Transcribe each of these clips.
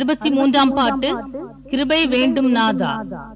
63ஆம் பாட்டு. கிருபை வேண்டும் நாதா.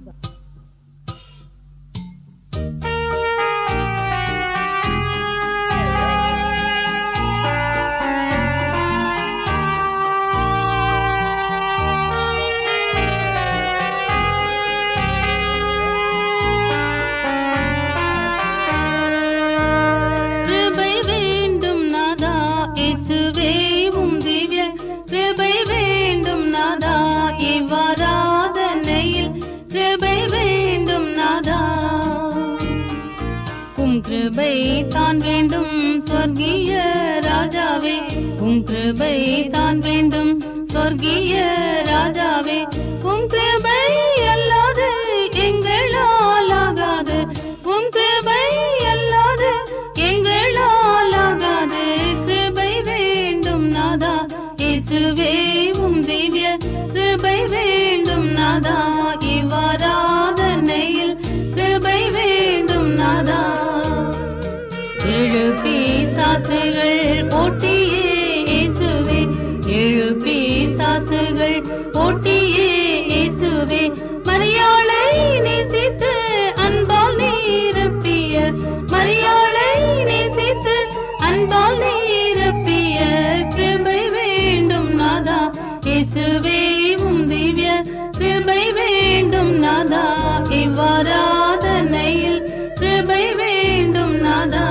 கிருபை தான் வேண்டும் சொர்க்கிய ராஜாவே, உம் கிருபை தான் வேண்டும் சொர்க்கிய ராஜாவே. உம் கிருபை அல்லாது எங்களால் ஆகாது, உம் கிருபை அல்லாது எங்களால் ஆகாது. கிருபை வேண்டும் நாதா இயேசுவே, உம் திவ்ய கிருபை வேண்டும் நாதா. இவ்வாராதனையில் கிருபை வேண்டும் நாதா. ஏழு பிசாசுகள் போட்டியே இயேசுவே, ஏழு பிசாசுகள் போட்டியே இயேசுவே. மரியாளை நேசித்து அன்பால் நிரப்பிய, மரியாளை நேசித்து அன்பால் நிரப்பிய. கிருபை வேண்டும் நாதா இயேசுவே, உம் திவ்ய கிருபை வேண்டும் நாதா. இவ்வாராதனையில் கிருபை வேண்டும் நாதா.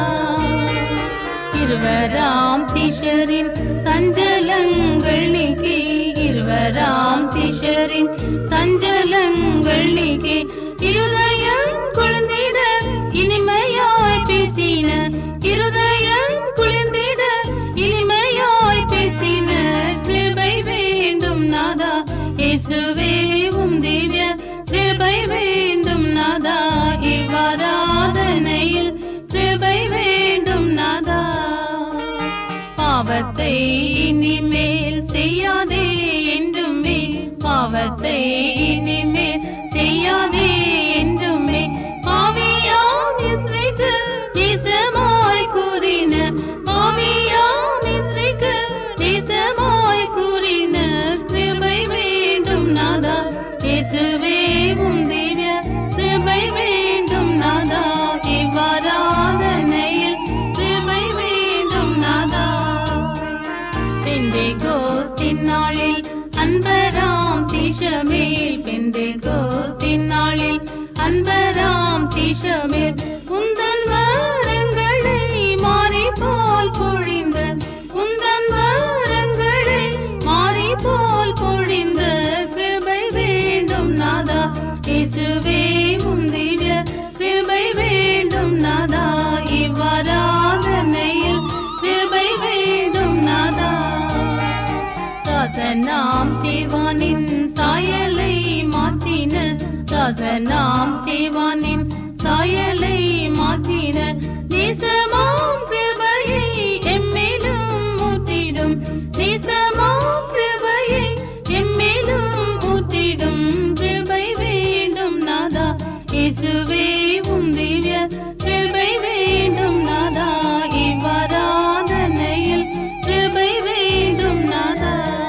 இருவராம் சீஷரின் சஞ்சலங்கள் நீக்கி, இருவராம் சீஷரின் சஞ்சலங்கள் நீக்கி. இருதயம் குளிர்ந்திட இனிமையாய் பேசின, இருதயம் குளிர்ந்திட இனிமையாய் பேசின. கிருபை வேண்டும் நாதா இயேசுவே, உம் திவ்ய கிருபை வேண்டும் நாதா. இவ்வாராதனையில் கிருபை வேண்டும் நாதா. பாவத்தை இனிமேல் செய்யாதே என்றுமே, பாவத்தை இனிமேல் செய்யாதே என்றுமே. ஆவியாம் இஸ்ரேக்கு நேசமாய் கூறின, ஆவியாம் இஸ்ரேக்கு நேசமாய் கூறின. கிருபை வேண்டும் நாதா இயேசுவே, உம் திவ்ய கிருபை வேண்டும் நாதா. இவ்வாராதனையில் கிருபை வேண்டும் நாதா. பெந்தேகோஸ்தின் நாளில் அன்பராம் சீஷமேல், பெந்தேகோஸ்தின் நாளில் அன்பராம் சீஷமேல். உந்தன் வரங்களை மாறி போல் பொழிந்த, உந்தன் வரங்களை மாறி போல் பொழிந்த. கிருபை வேண்டும் நாதா இயேசுவே, உம் திவ்ய கிருபை வேண்டும் நாதா. இவ்வாராதனையில் கிருபை வேண்டும் நாதா. தாசனாம் தேவானின் சாயலை மாற்றின, தாசனாம் தேவானின் சாயலை மாற்றின. நேசமாம் கிருபையை எம்மேலும் ஊற்றிடும், நேசமாம் கிருபையை எம்மேலும் ஊற்றிடும். கிருபை வேண்டும் நாதா இயேசுவே, உம் திவ்ய கிருபை வேண்டும் நாதா. இவ்வாராதனையில் கிருபை வேண்டும் நாதா.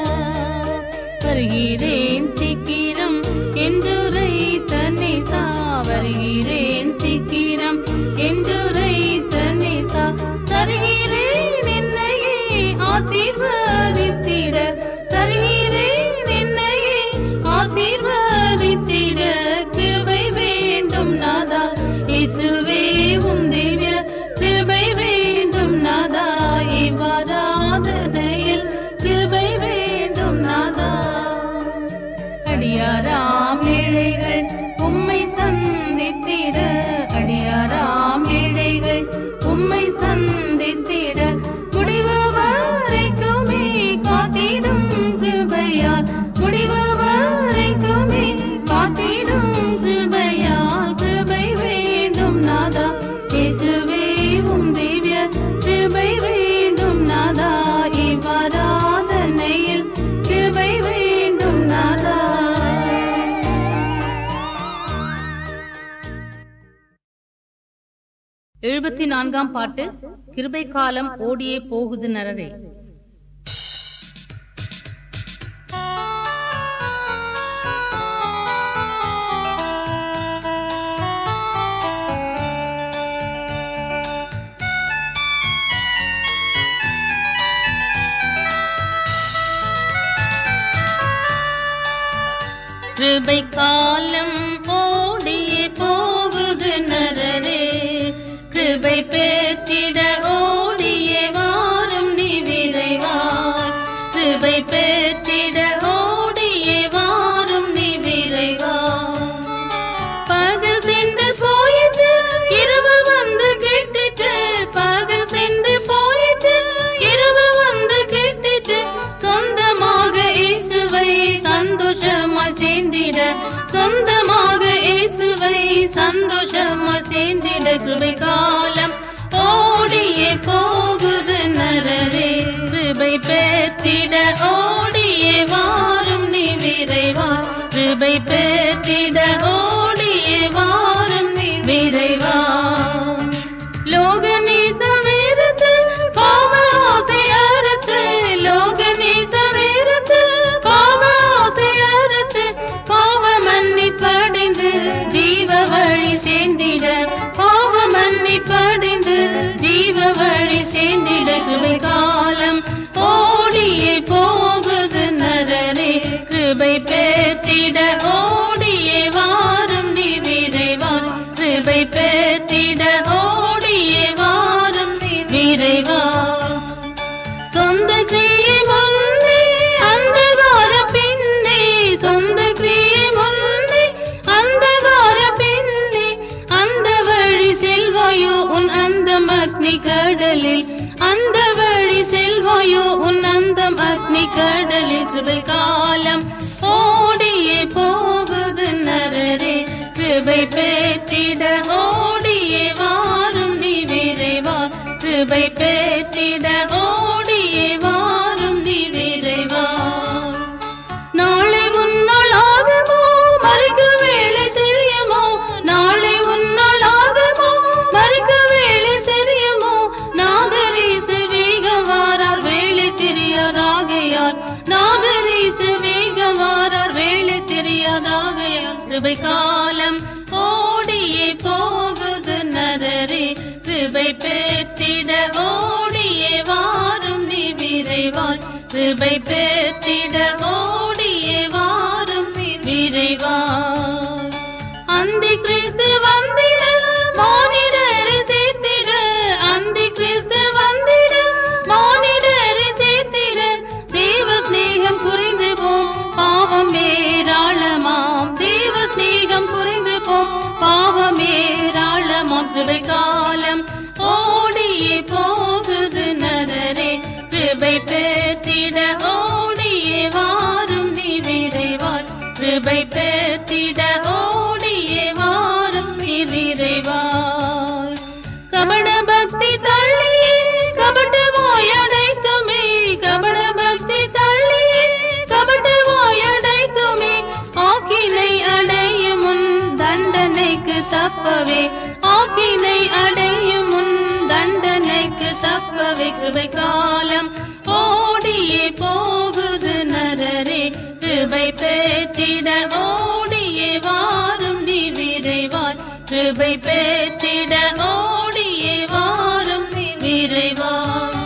வருகிறேன் சீக்கிரம் என்றுரைத்த நேசா, வருகிறேன் சீக்கிரம் என்றுரைத்த நேசா. தருகிறேன் என்னையே ஆசீர்வதித்திட, தருகிறேன் என்னையே ஆசீர்வதித்திட. கிருபை வேண்டும் நாதா இயேசுவே, உம் திவ்ய கிருபை வேண்டும் நாதா. இவ்வாராதனையில் கிருபை வேண்டும் நாதா. அடியாராம் ஏழைகள் உம்மை சந்தித்திட, அடியாராம் ஏழைகள் உம்மை சந்தித்திட. முடிவு வரைக்குமே காத்திடும் கிருபையால், முடிவு வரைக்குமே காத்திடும் கிருபையால். கிருபை வேண்டும் நாதா இயேசுவே, உம் திவ்ய கிருபை வேண்டும் நாதா. இவ்வாராதனையில் கிருபை வேண்டும் நாதா. 74ஆம் பாட்டு. கிருபை காலம் ஓடியே போகுது நரரே. கிருபை காலம் ஓடியே போகுது நரரே, கிருபை பெற்றிட ஓடியே வாரும் நீ விரைவாய், கிருபை பெற்றிட ஓடியே வாரும் நீ விரைவாய். பகல் சென்று போயிட்டு இரவு வந்து கெட்டுட்டு, பகல் சென்று போயிட்டு இரவு வந்து கெட்டுட்டு, சொந்தமாக இயேசுவை சந்தோஷமாய் சேர்ந்திட, சொந்தமாக இயேசுவை சந்தோஷமாய் சேர்ந்திட கிருபை காலம் ஓடியே போகுது நரரே, கிருபை பெற்றிட ஓடியே வாரும் நீ விரைவாய், கிருபை பெற்றிட ஓடியே வாரும் நீ விரைவாய். லோக நேச வேறுத்து பாவ ஆசை அறுத்து, லோக நேச வேறுத்து பாவ ஆசை அறுத்து, பாவ மன்னிப்படைந்து ஜீவ வழி சேர்ந்திட, பாவ மன்னிப்படைந்து ஜீவ வழி சேர்ந்திட கிருபை காலம் ஓடியே போகுது நரரே, கிருபை பெற்றிட ஓடியே வாரும் நீ விரைவாய், கிருபை பெற்றிட ஓடியே வாரும் நீ விரைவாய். சொந்த கிரியை முன்னே அந்தகார பின்னே, சொந்த கிரியை முன்னே அந்தகார பின்னே, அந்த வழி செல்வாயோ உன் அந்தம் அக்னி கடலில், அந்த வழி செல்வாயோ உன் அந்தம் அக்னி கடலில். கிருபை காலம் ஓடியே போகுது நரரே, கிருபை பெற்றிட ஓடியே வாரும் நீ விரைவாய், கிருபை பெற்றிட ஓடியே வாரும் நீ விரைவாய். நாளை உன்னால் ஆகுமோ மறிக்க வேளை தெரியுமோ, நாளை உன்னால் ஆகுமோ மறிக்க வேளை தெரியுமோ, நாகரீசு வேகம் வாரார் வேளை தெரியாதாகையார், நாகரீசு வேகம் வாரார் வேளை தெரியாதாகையார். கிருபை காலம் ஓடியே போகுது நரரே, கிருபை பெற்றிட ஓடியே வாரும் நீ விரைவாய், கிருபை பெற்றிட ஓடியே வாரும் நீ விரைவாய். அந்தி கிறிஸ்து வந்திட மானிடரை சேர்த்திட, அந்தி கிறிஸ்து வந்திட மானிடரை சேர்த்திட, தேவ ஸ்நேகம் குறைந்து போம் பாவம் ஏராளமாம், தேவ ஸ்நேகம் குறைந்து போம் பாவம் ஏராளமாம். கிருபை காலம் ஓடியே போகுது நரரே, கிருபை பெற்றிட ஓடியே வாரும் நீ விரைவாய், கிருபை பெற்றிட ஓடியே வாரும் நீ விரைவாய். கபட பக்தி தள்ளியே கபட வாயடைத்துமே, கபட பக்தி தள்ளியே கபட வாயடைத்துமே, ஆக்கினை அடையும் முன் தண்டனைக்கு தப்பவே, ஆக்கினை அடையும் முன் தண்டனைக்கு தப்பவே. கிருபை காலம் ஓடியே போகுது நரரே, கிருபை பெற்றிட ஓடியே வாரும் நீ விரைவாய், கிருபை பெற்றிட ஓடியே வாரும் நீ விரைவாய்.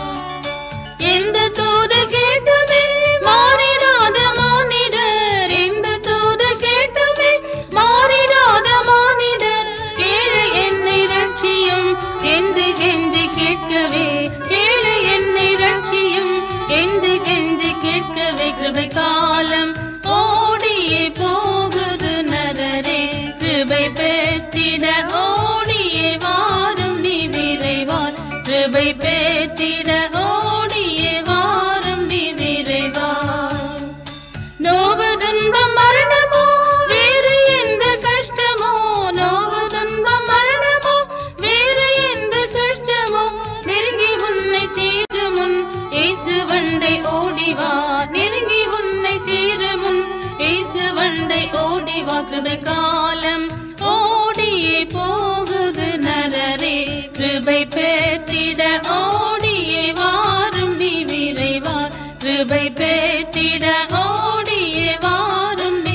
எந்த தூது கேட்டுமே மாறிடாத மானிடர், எந்த தூது கேட்டுமே மாறிடாத மானிடர், ஏழை என்னை ரட்சியும் என்று கெஞ்சி கேட்கவே, ஏழை என்னை ரட்சியும் என்று கெஞ்சி கேட்கவே. கிருபை காலம் ஓடியே போகுது நரரே, கிருபை பெற்றிட ஓடியே வாரும் நீ விரைவாய், கிருபை பெற்றிட ஓடியே வாரும் நீ விரைவாய். நோவு துன்பம் மரணமோ வேறு எந்த கஷ்டமோ, நோவு துன்பம் மரணமோ வேறு எந்த கஷ்டமோ, நெருங்கி உன்னை சேரும் முன் இயேசு வண்டை ஓடிவா, நெருங்கி உன்னை சேரும் முன் இயேசு வண்டை ஓடிவா. கிருபை காலம் ஓடியே போகுது நரரே, கிருபை பெற்றிட ஓடியே வாரும் நீ விரைவாய், கிருபை பெற்றிட ஓடியே வாரும் நீ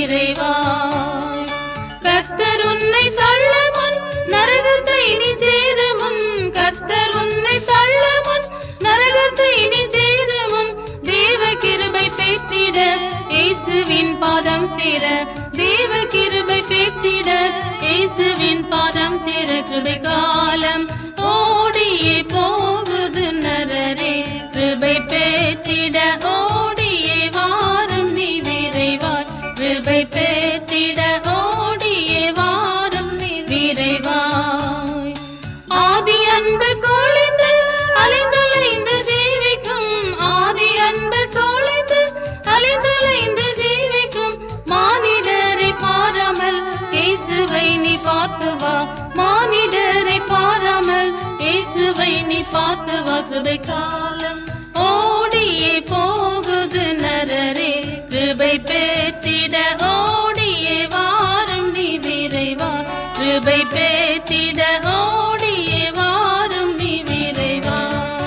விரைவாய். கர்த்தர் உன்னை தள்ள முன் நரகத்தை நீ சேரும் முன், கர்த்தர் உன்னை தள்ள முன் நரகத்தை நீ சேரும் முன், தேவ கிருபை பெற்றிட இயேசுவின் பாதம் சேர, தேவ கிருபை பெற்றிட இயேசுவின் பாதம் திற கிருபை காலம் ஓடியே போகுது நரரே கிருபை பெற்றிட ஓடியே வாரும் நீ விரைவாய் கிருபை பெற்றிட ஓடியே வாரும் நீ விரைவாய் ஆதி அன்பு கொழிந்து அலைந்தலைந்து ஜீவிக்கும் ஆதி அன்பு கொழிந்து அலைந்தலைந்து ஜீவிக்கும் மானிடரை பாராமல் இயேசுவை நீ பார்த்து வா மானிடரை பாராமல் இயேசுவை நீ பார்த்து வா கிருபை காலம் ஓடியே போகுது நரரே கிருபை பெற்றிட ஓடியே வாரும் நீ விரைவா கிருபை பெற்றிட ஓடியே வாரும் நீ விரைவா.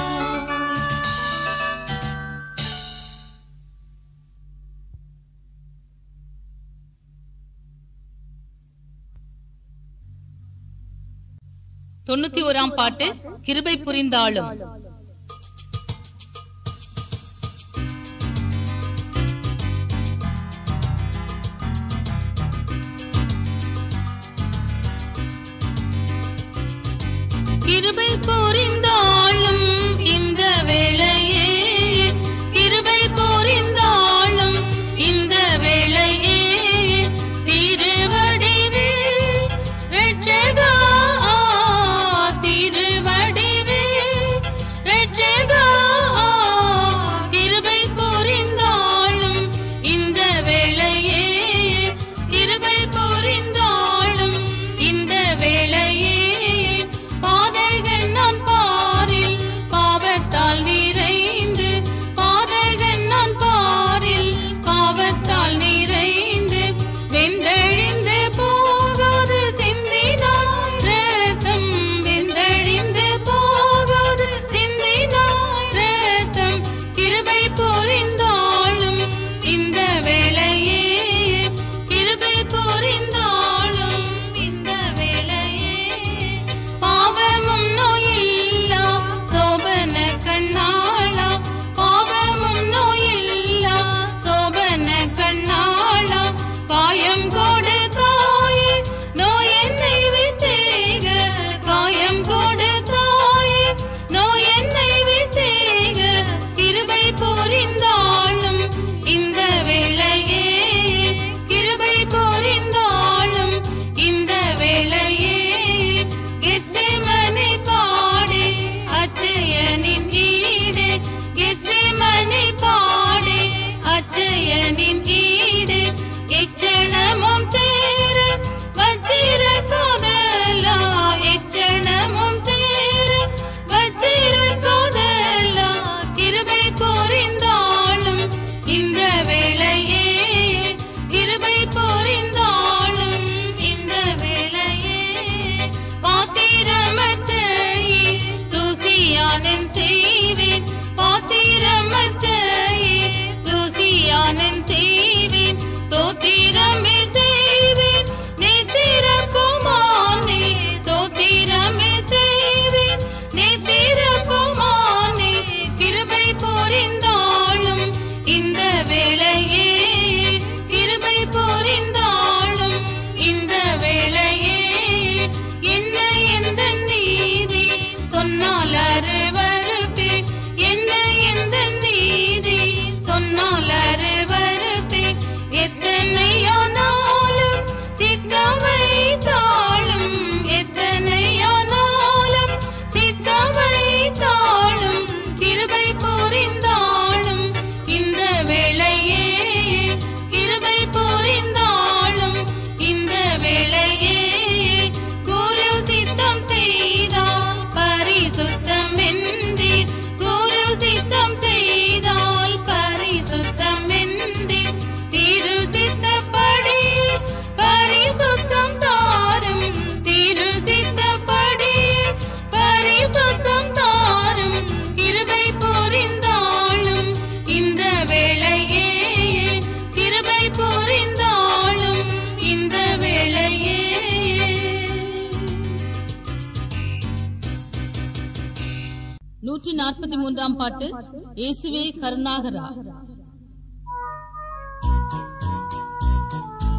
தொண்ணூத்தி ஓராம் பாட்டு கிருபை புரிந்தாலும். கிருபை புரிந்தாலும் இந்த வேளையே கிருபை புரிந்தாலும் இந்த வேளையே திருவடிவே இரட்சகா திருவடிவே இரட்சகா கிருபை புரிந்தாலும் இந்த வேளையே கிருபை புரிந்தாலும் இந்த வேளையே பாதகன் நான் பாரில் பாவத்தால் நிறைந்து பாதகன் நான் பாரில் பாவத்தால் நிறைந்து வெந்தழிந்து போகாது சிந்தினாய் ரத்தம் வெந்தழிந்து போகாது சிந்தினாய் ரத்தம் கிருபை புரிந்தாலும் இந்த வேளையே கிருபை புரிந்தாலும் இந்த வேளையே பாவமும் நோயில்லா சோபன கண்ணாளா பாவமும் நோயில்லா சோபன கண்ணாளா காயம் கொடுத்தாயே நோய் என்னை விட்டேக காயம் கொடுத்தாயே நோய் என்னை விட்டேக கிருபை புரிந்தாலும் இந்த வேளையே கிருபை புரிந்தாலும் இந்த வேளையே கெத்செமனே பாடு அச்சயனின் ஈடு கெத்செமனே பாடு அச்சயனின் ஈடு எச்சணமும் சேர வச்சிர கோதலா எச்சணமும் சேர வச்சிர கோதலா கிருபை புரிந்தாலும் இந்த வேளையே கிருபை புரிந்தாலும் இந்த வேளையே பாத்திரமற்றையே தூசியானன் செய்வேன் பாத்திரமற்றையே தூசியானன் செய்வேன் தோத்திரமே செய்வேன் நேத்திரப்புமானே தோத்திரமே செய்வேன் நேத்திரப்புமானே கிருபை புரிந்தாலும் இந்த வேளையே கிருபை புரிந்தாலும் இந்த வேளையே என்ன எந்த நீதி சொன்னால் அருவருப்பே என்ன எந்த நீதி சொன்னால் அருவருப்பே எத்தனையானாலும் சித்தம் வைத்தாலும் எத்தனையானாலும் சித்தம் வைத்தாலும் கிருபை புரிந்தாலும் இந்த வேளையே கிருபை புரிந்தாலும் இந்த வேளையே குரு சித்தம் செய்தால் பரிசுத்தம் என்றீர் குரு சித்தம் செய்தால் பரிசுத்தம் என்றீர் திரு சித்தப்படி பரிசுத்தம் தாரும் திரு சித்தப்படி பரிசுத்தம் தாரும் கிருபை புரிந்தாலும் இந்த வேளையே கிருபை புரிந்தாலும் இந்த வேளையே. 143ஆம் பாட்டு இயேசுவே கருணாகரா.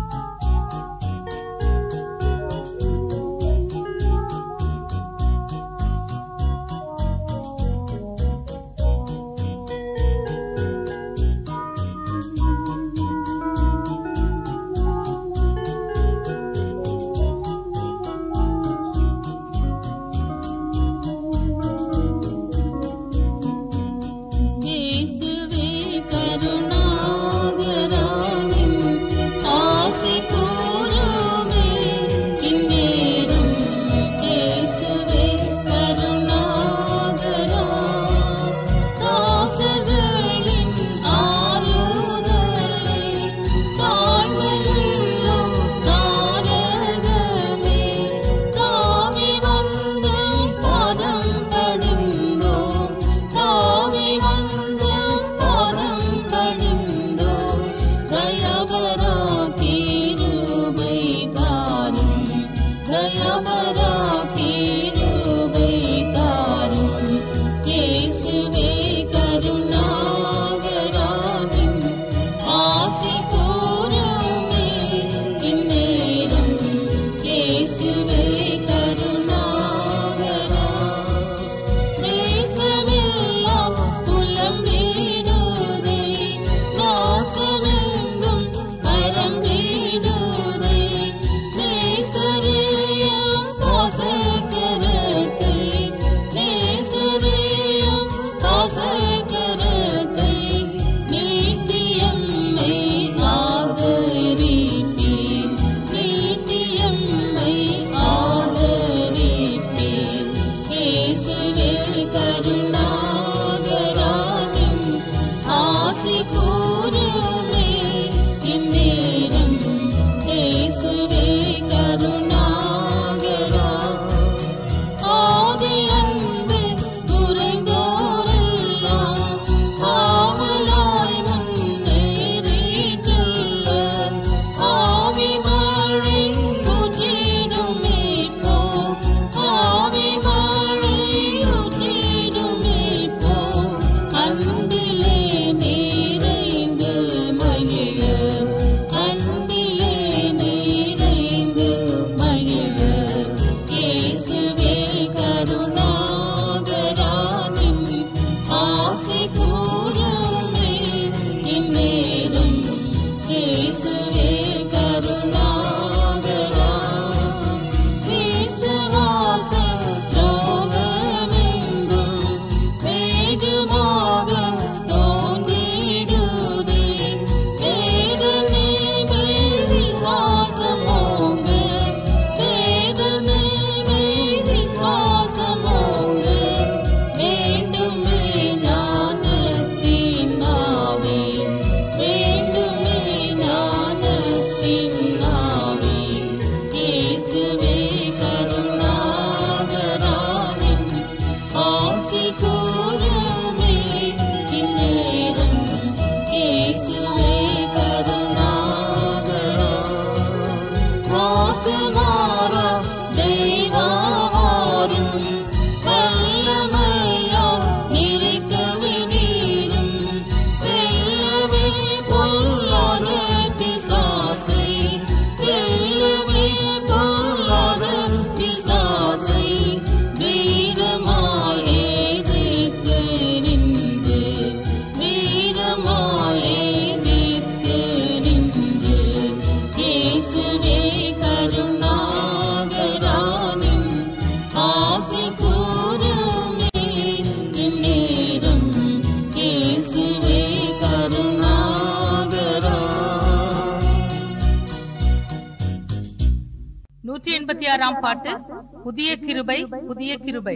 186ஆம் பாட்டு. புதிய கிருபை புதிய கிருபை.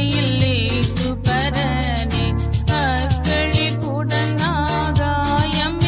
அக்களி புடனாகாயம்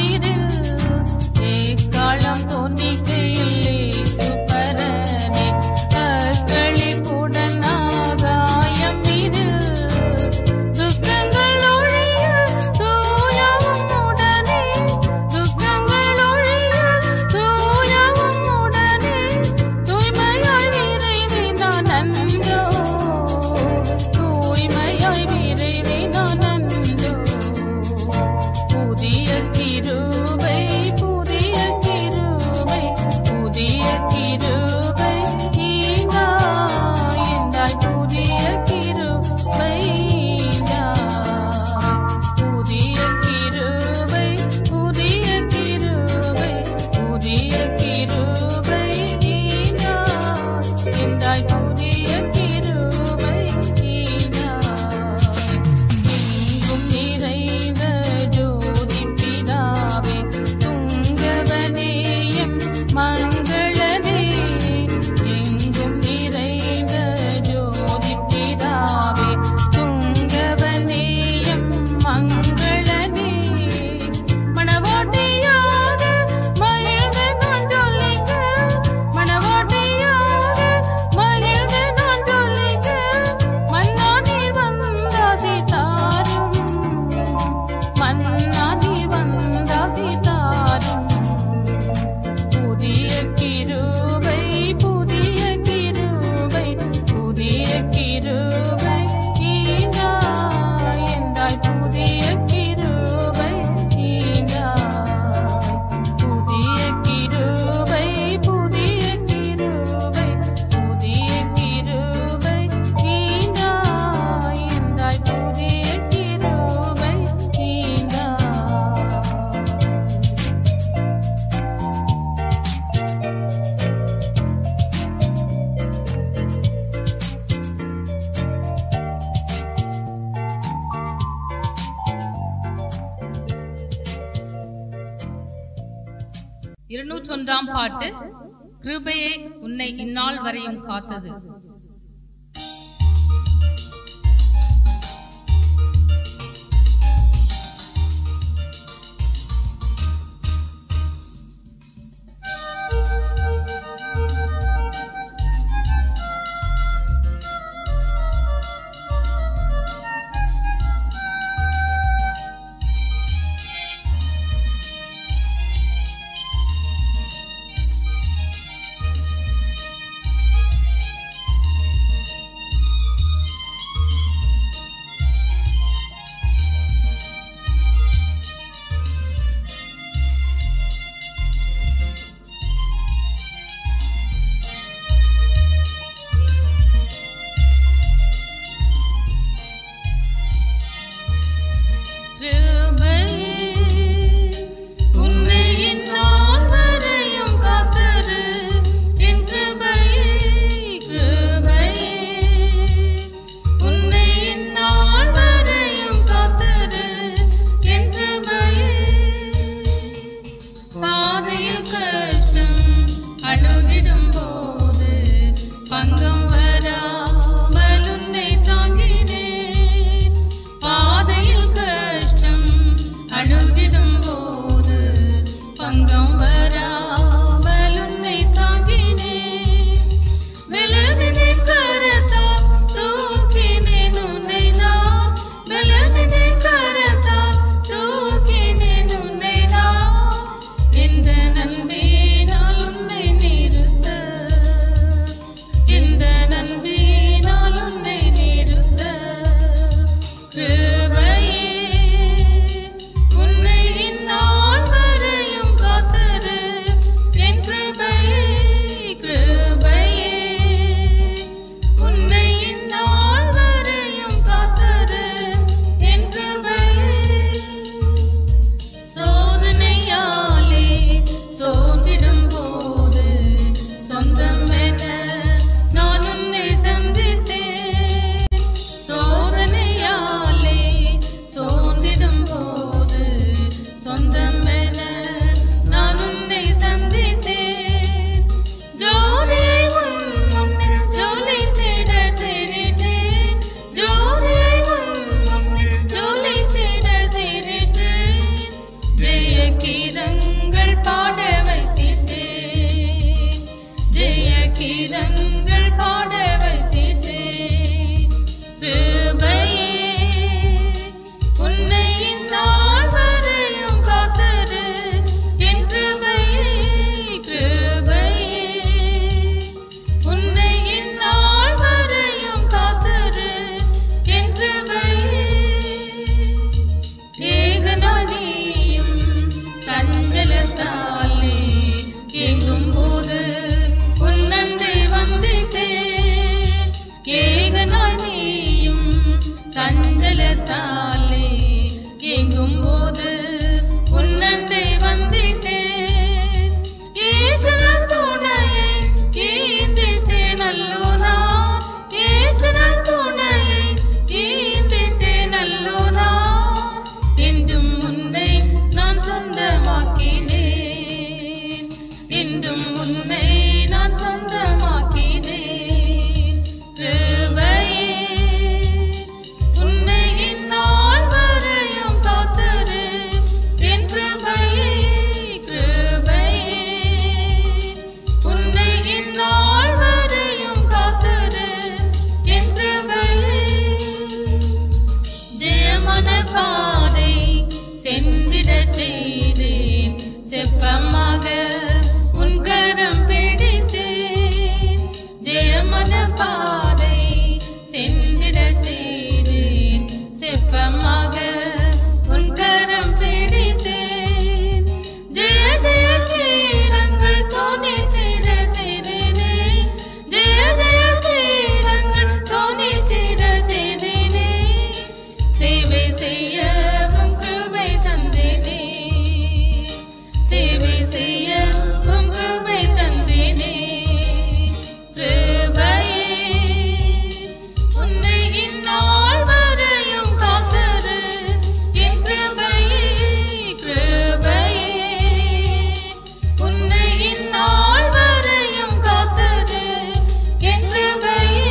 201 பாட்டு. கிருபையே உன்னை இந்நாள் வரையும் காத்தது. செப்பமாக உன் கரம் பிடித்தேன், ஜெயமன பாதை சென்றிட செய்தேன். செப்பமாக உன் கரம் பிடித்தேன், ஜெய ஜெய கீதங்கள் தோனித்திட செய்தேனே. ஜெய ஜெய கீதங்கள் தோனித்திட செய்தேனே. சேவை செய்ய உன் கிருபை தந்தேனே, சேவை செய்ய உன் கிருபை தந்தேனே. கிருபையே உன்னை இந்நாள் வரையும் காத்தது என் கிருபையே. கிருபையே உன்னை இந்நாள் வரையும் காத்தது என் கிருபையே.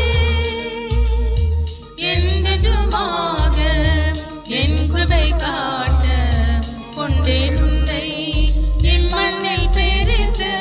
என்றுமாக என் கிருபை காட்ட கொண்டேன் உன்னை இம்மண்ணில் பெரித்து.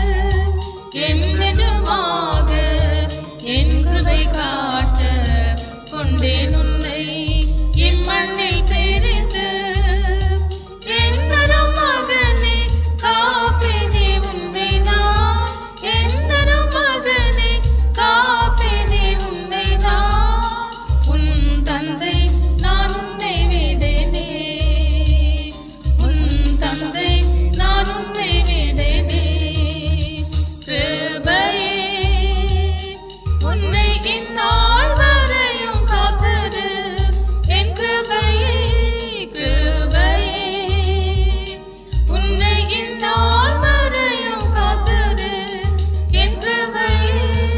என்றுமாக என் கிருபை காட்ட கொண்டேன் உன்னை இம்மண்ணில் பெரித்து. எந்தரும் மகனே காப்பேனே உன்னை நான், எந்தரும் மகனே காப்பேனே உன்னை நான். உன் தந்தை நான் உன்னை விடேனே, உன் தந்தை நான் உன்னை விடேனே. கிருபையே உன்னை இந்நாள் வரையும் காத்தது என் கிருபையே. கிருபையே உன்னை இந்நாள் வரையும் காத்தது என் கிருபையே.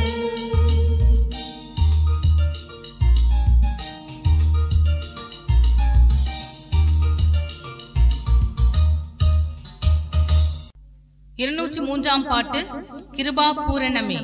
இருநூற்றி மூன்றாம் பாட்டு கிருபா பூரணமே.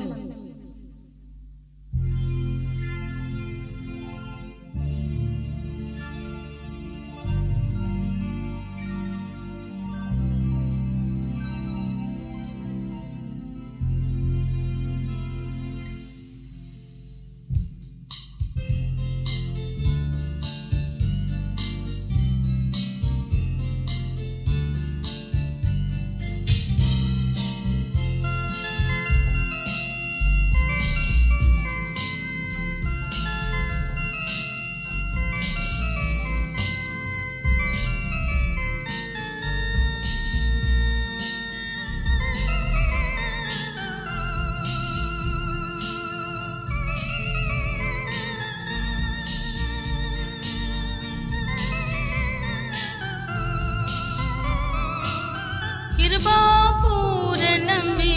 கிருபா பூரணமே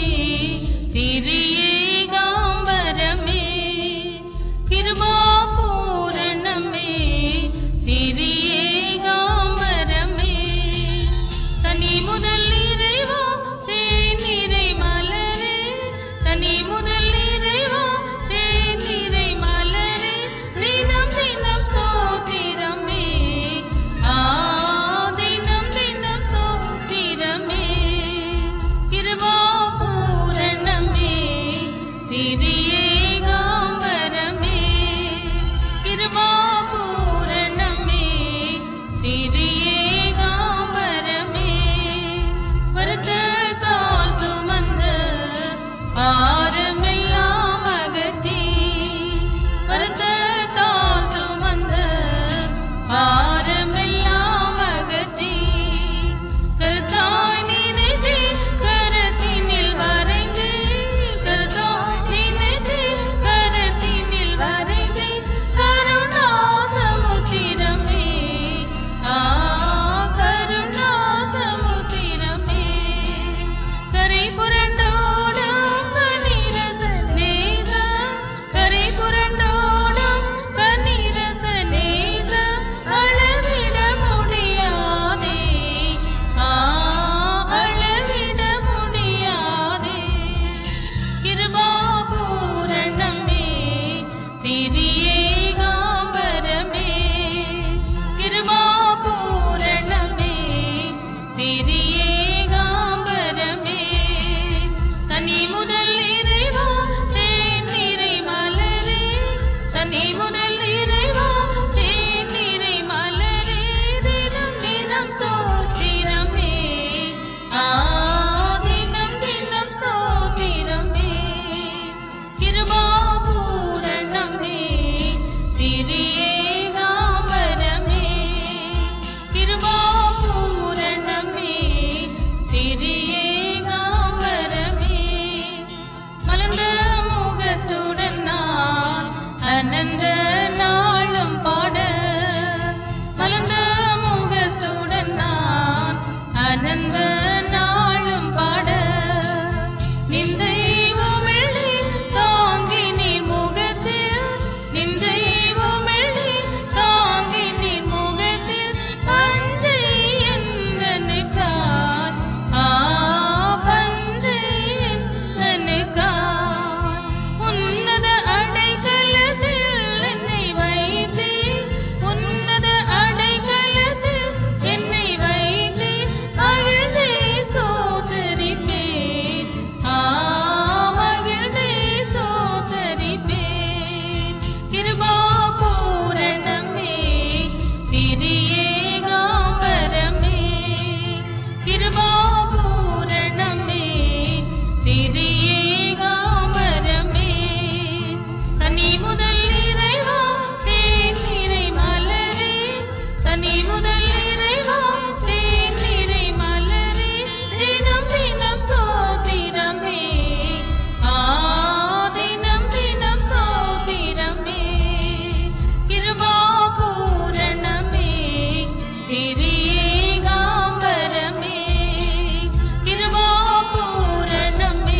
திரியேகாம்பரமே. கிருபா பூரணமே திரியேகாம்பரமே. தனி முதல் இறைவா தேனிறை மலரே, தனி முதல் இறைவா தேனிறை மலரே. தினம் தினம் சோத்திரமே, தினம் தினம் சோத்திரமே. கிருபா பூரணமே திரியேகாம்பரமே. கிருபா பூரணமே திரியேகாம்பரமே. வருத்தத்தால் சுமந்த பாரமெல்லாம் அகற்றி, வருத்தத்தால் சுமந்த பாரமெல்லாம் அகற்றி. கருத்தாய் நினைத்து கரத்தினில் வரைந்து, கருத்தாய் நினைத்து கரத்தினில் வரைந்து. கருணா சமுத்திரமே, கருணா சமுத்திரமே. கரை புரண்டோடும் கனிரச நேசம், கரை புரண்டோடும் கனிரச நேசம். அளவிட முடியாதே, அளவிட முடியாதே. கிருபா பூரணமே திரியேகாம்பரமே. கிருபா பூரணமே திரியேகாம்பரமே. தனி முதல் இறைவா தேனிறை மலரே, தனி முதல் இறைவா தேனிறை மலரே. தினம் தினம் சோத்திரமே, ஆனந்த நாளும் பாட நிந்தை உமிழ்நீ தாங்கி நீர் முகத்தில் நிந்தை உமிழ்நீ தாங்கி நீர் முகத்தில் பஞ்சை எந்தனுக்காய் பஞ்சை எந்தனுக்காய் உன்னத அடைக்கலத்தில் என்னை வைத்தே உன்னத அடைக்கலத்தில் என்னை வைத்தே மகிழ்ந்தே சோதரிப்பேன் மகிழ்ந்தே சோதரிப்பேன் கிருபா பூரணமே திரியேகாம்பரமே கிருபா பூரணமே திரியேகாம்பரமே தனி முதல் இறைவா தேன் நிறை மலரே தனி முதல் இறைவா தேன் நிறை மலரே தினம் தினம் சோதிரமே தினம் தினம் சோதிரமே கிருபா பூரணமே திரியேகாம்பரமே கிருபா பூரணமே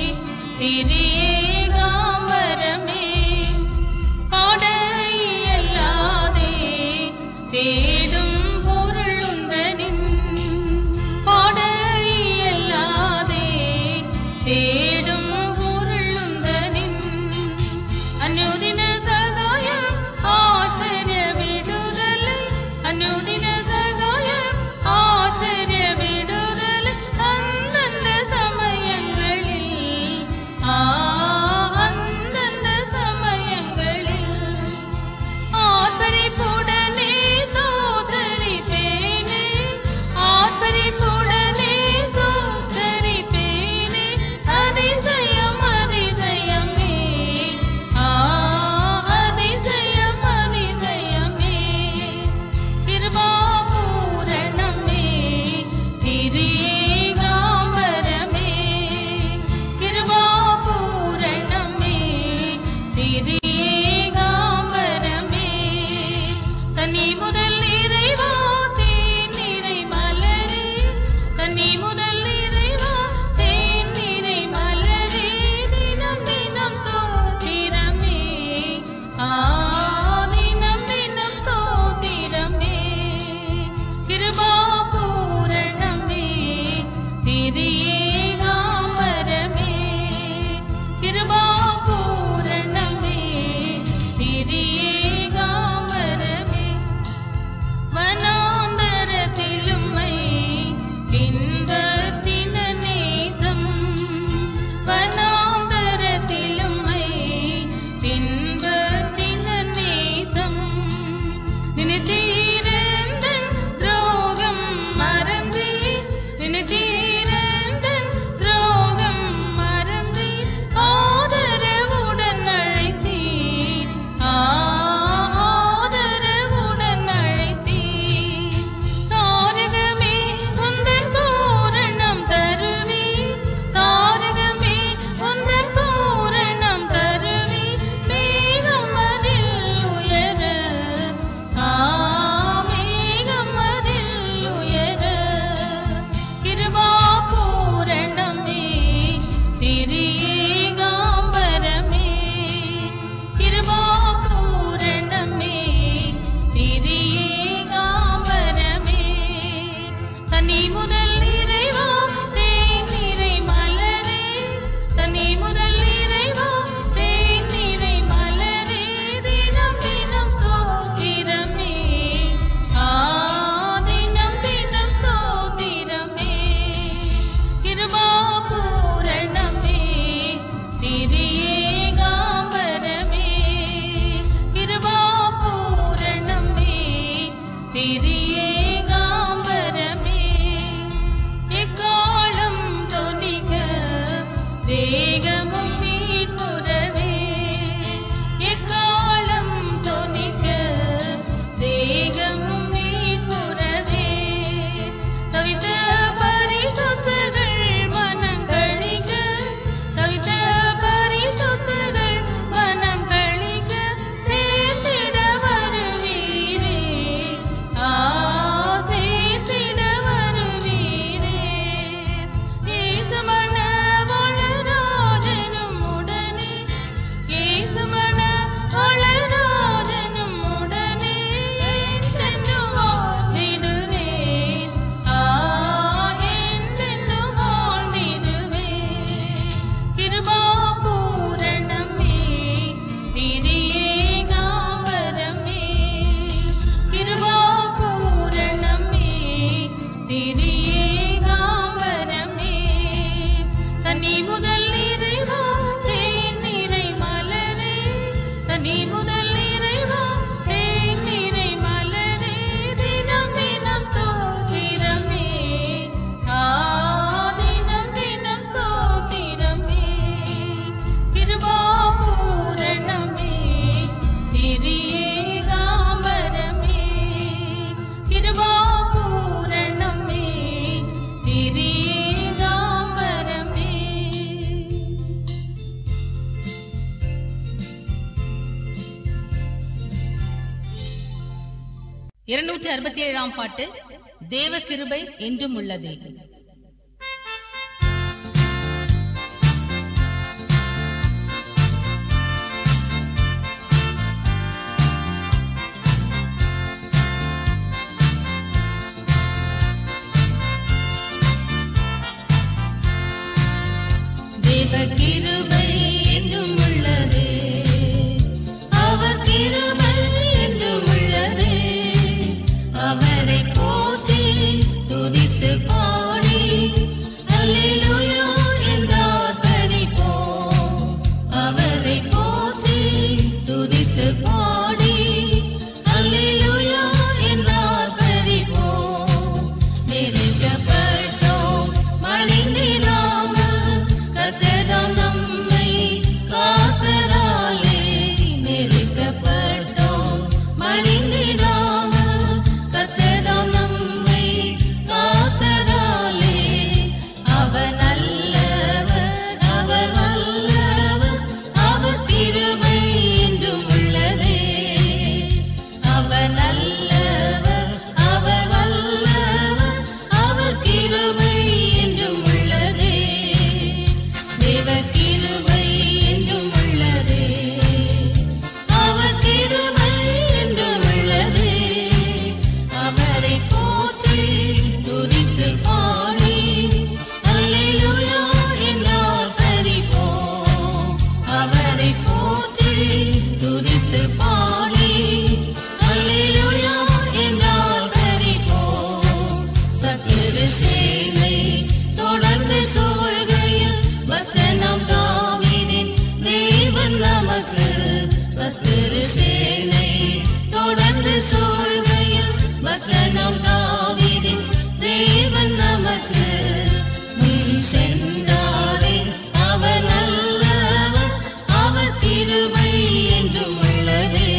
திரியேகாம்பரமே பாட இயலாதே தேடும் பொருள் உந்தனின் பாட இயலாதே தேடும் பொருள் உந்தனின் அனுதின சகாயம் ஆச்சரிய விடுதலை அனுதின சகாயம் ஆச்சரிய விடுதலை அந்தந்த சமயங்களில் அந்தந்த சமயங்களில் ஆர்ப்பரிப்புடனே சோதரிப்பேனே ஆர்ப்பரிப்புடனே சோதரிப்பேனே அதிசயம் அதிசயமே அதிசயம் அதிசயமே கிருபா பூரணமே திரியேகாம்பரமே கிருபா பூரணமே திரியேகாம்பரமே தனி முதல் இறைவா தேன் நிறை மலரே தனி முதல் இறைவா தேன் நிறை மலரே தினம் தினம் சோதிரமே தினம் தினம் சோதிரமே கிருபா பூரணமே திரியேகாம்பரமே கிருபா பூரணமே திரியேகாம்பரமே வனாந்தரத்திலும்மை பின்பற்றின நேசம் வனாந்தரத்திலும்மை பின்பற்றின நேசம் நினைத்தீரந்தன் துரோகம் மறந்தே நினைத்தீரந்தன் துரோகம் மறந்தே ஆதரவுடன் அழைத்தீர் ஆதரவுடன் அழைத்தீர் தாரகமே உந்தன் பூரணம் தருவே தாரகமே உந்தன் பூரணம் தருவே மேகம் அதில் உயர மேகம் அதில் உயர கிருபா பூரணமே திரியேகாம்பரமே கிருபா பூரணமே திரியேகாம்பரமே தனி முதல் இறைவா தேன் நிறை மலரே தனி முதல் இறைவா தேன் நிறை மலரே தினம் தினம் சோதிரமே தினம் தினம் சோதிரமே கிருபா பூரணமே திரியேகாம்பரமே கிருபா பூரணமே திரியேகாம்பரமே எக்காலம் தொனிக்க தேகமும் மீட்புறவே எக்காலம் தொனிக்க தேகமும் மீட்புறவே தவித்த பரிசுத்தர்கள் மனங்களிக்க தவித்த பரிசுத்தர்கள் மனம் கழிக்க சேர்த்திட வருவீரே சேர்த்திட வருவீரே 267 பாட்டு. தேவ கிருபை என்றும் உள்ளது. தேவ கிருபை என்றும் உள்ளது, அவர் கிருபை என்றும் உள்ளது. அவரை போற்றி துதித்து பாடி அல்லேலூயா என்றார் பரிபோம். அவரை போற்றி துதித்து பாடி அல்லேலூயா என்றார் பரிபோம். நெருக்கப்பட்டோம் மணிந்திராமல் கர்த்தர் நம்மை காத்ததாலே. நெருக்கப்பட்டோம் மணிந்திராமல் கர்த்தர் நம்மை காத்ததாலே. அவர் நல்லவர், அவர் வல்லவர், அவர் கிருபை என்றும் உள்ளதே. அவர் நல்லவர், அவர் வல்லவர், அவர் கிருபை என்றும் உள்ளதே. தேவ கிருபை என்றும் உள்ளதே, அவர் கிருபை என்றும் உள்ளதே. அவரை போற்றி துதித்து பாடி அல்லேலூயா என்றார் பரிபோம். அவரை போற்றி துதித்து பாடி அல்லேலூயா என்றார் பரிபோம். சத்துரு சேனை தொடர்ந்து சூழ்கையில் பக்தனாம் தாவீதின் தேவன் நமக்கு. சத்துரு சேனை தொடர்ந்து சூழ்கையில் பக்தனாம் தாவீதின் தேவன் நமக்கு. முன் சென்றாரே அவர் நல்லவர், அவர் கிருபை என்றும் உள்ளதே.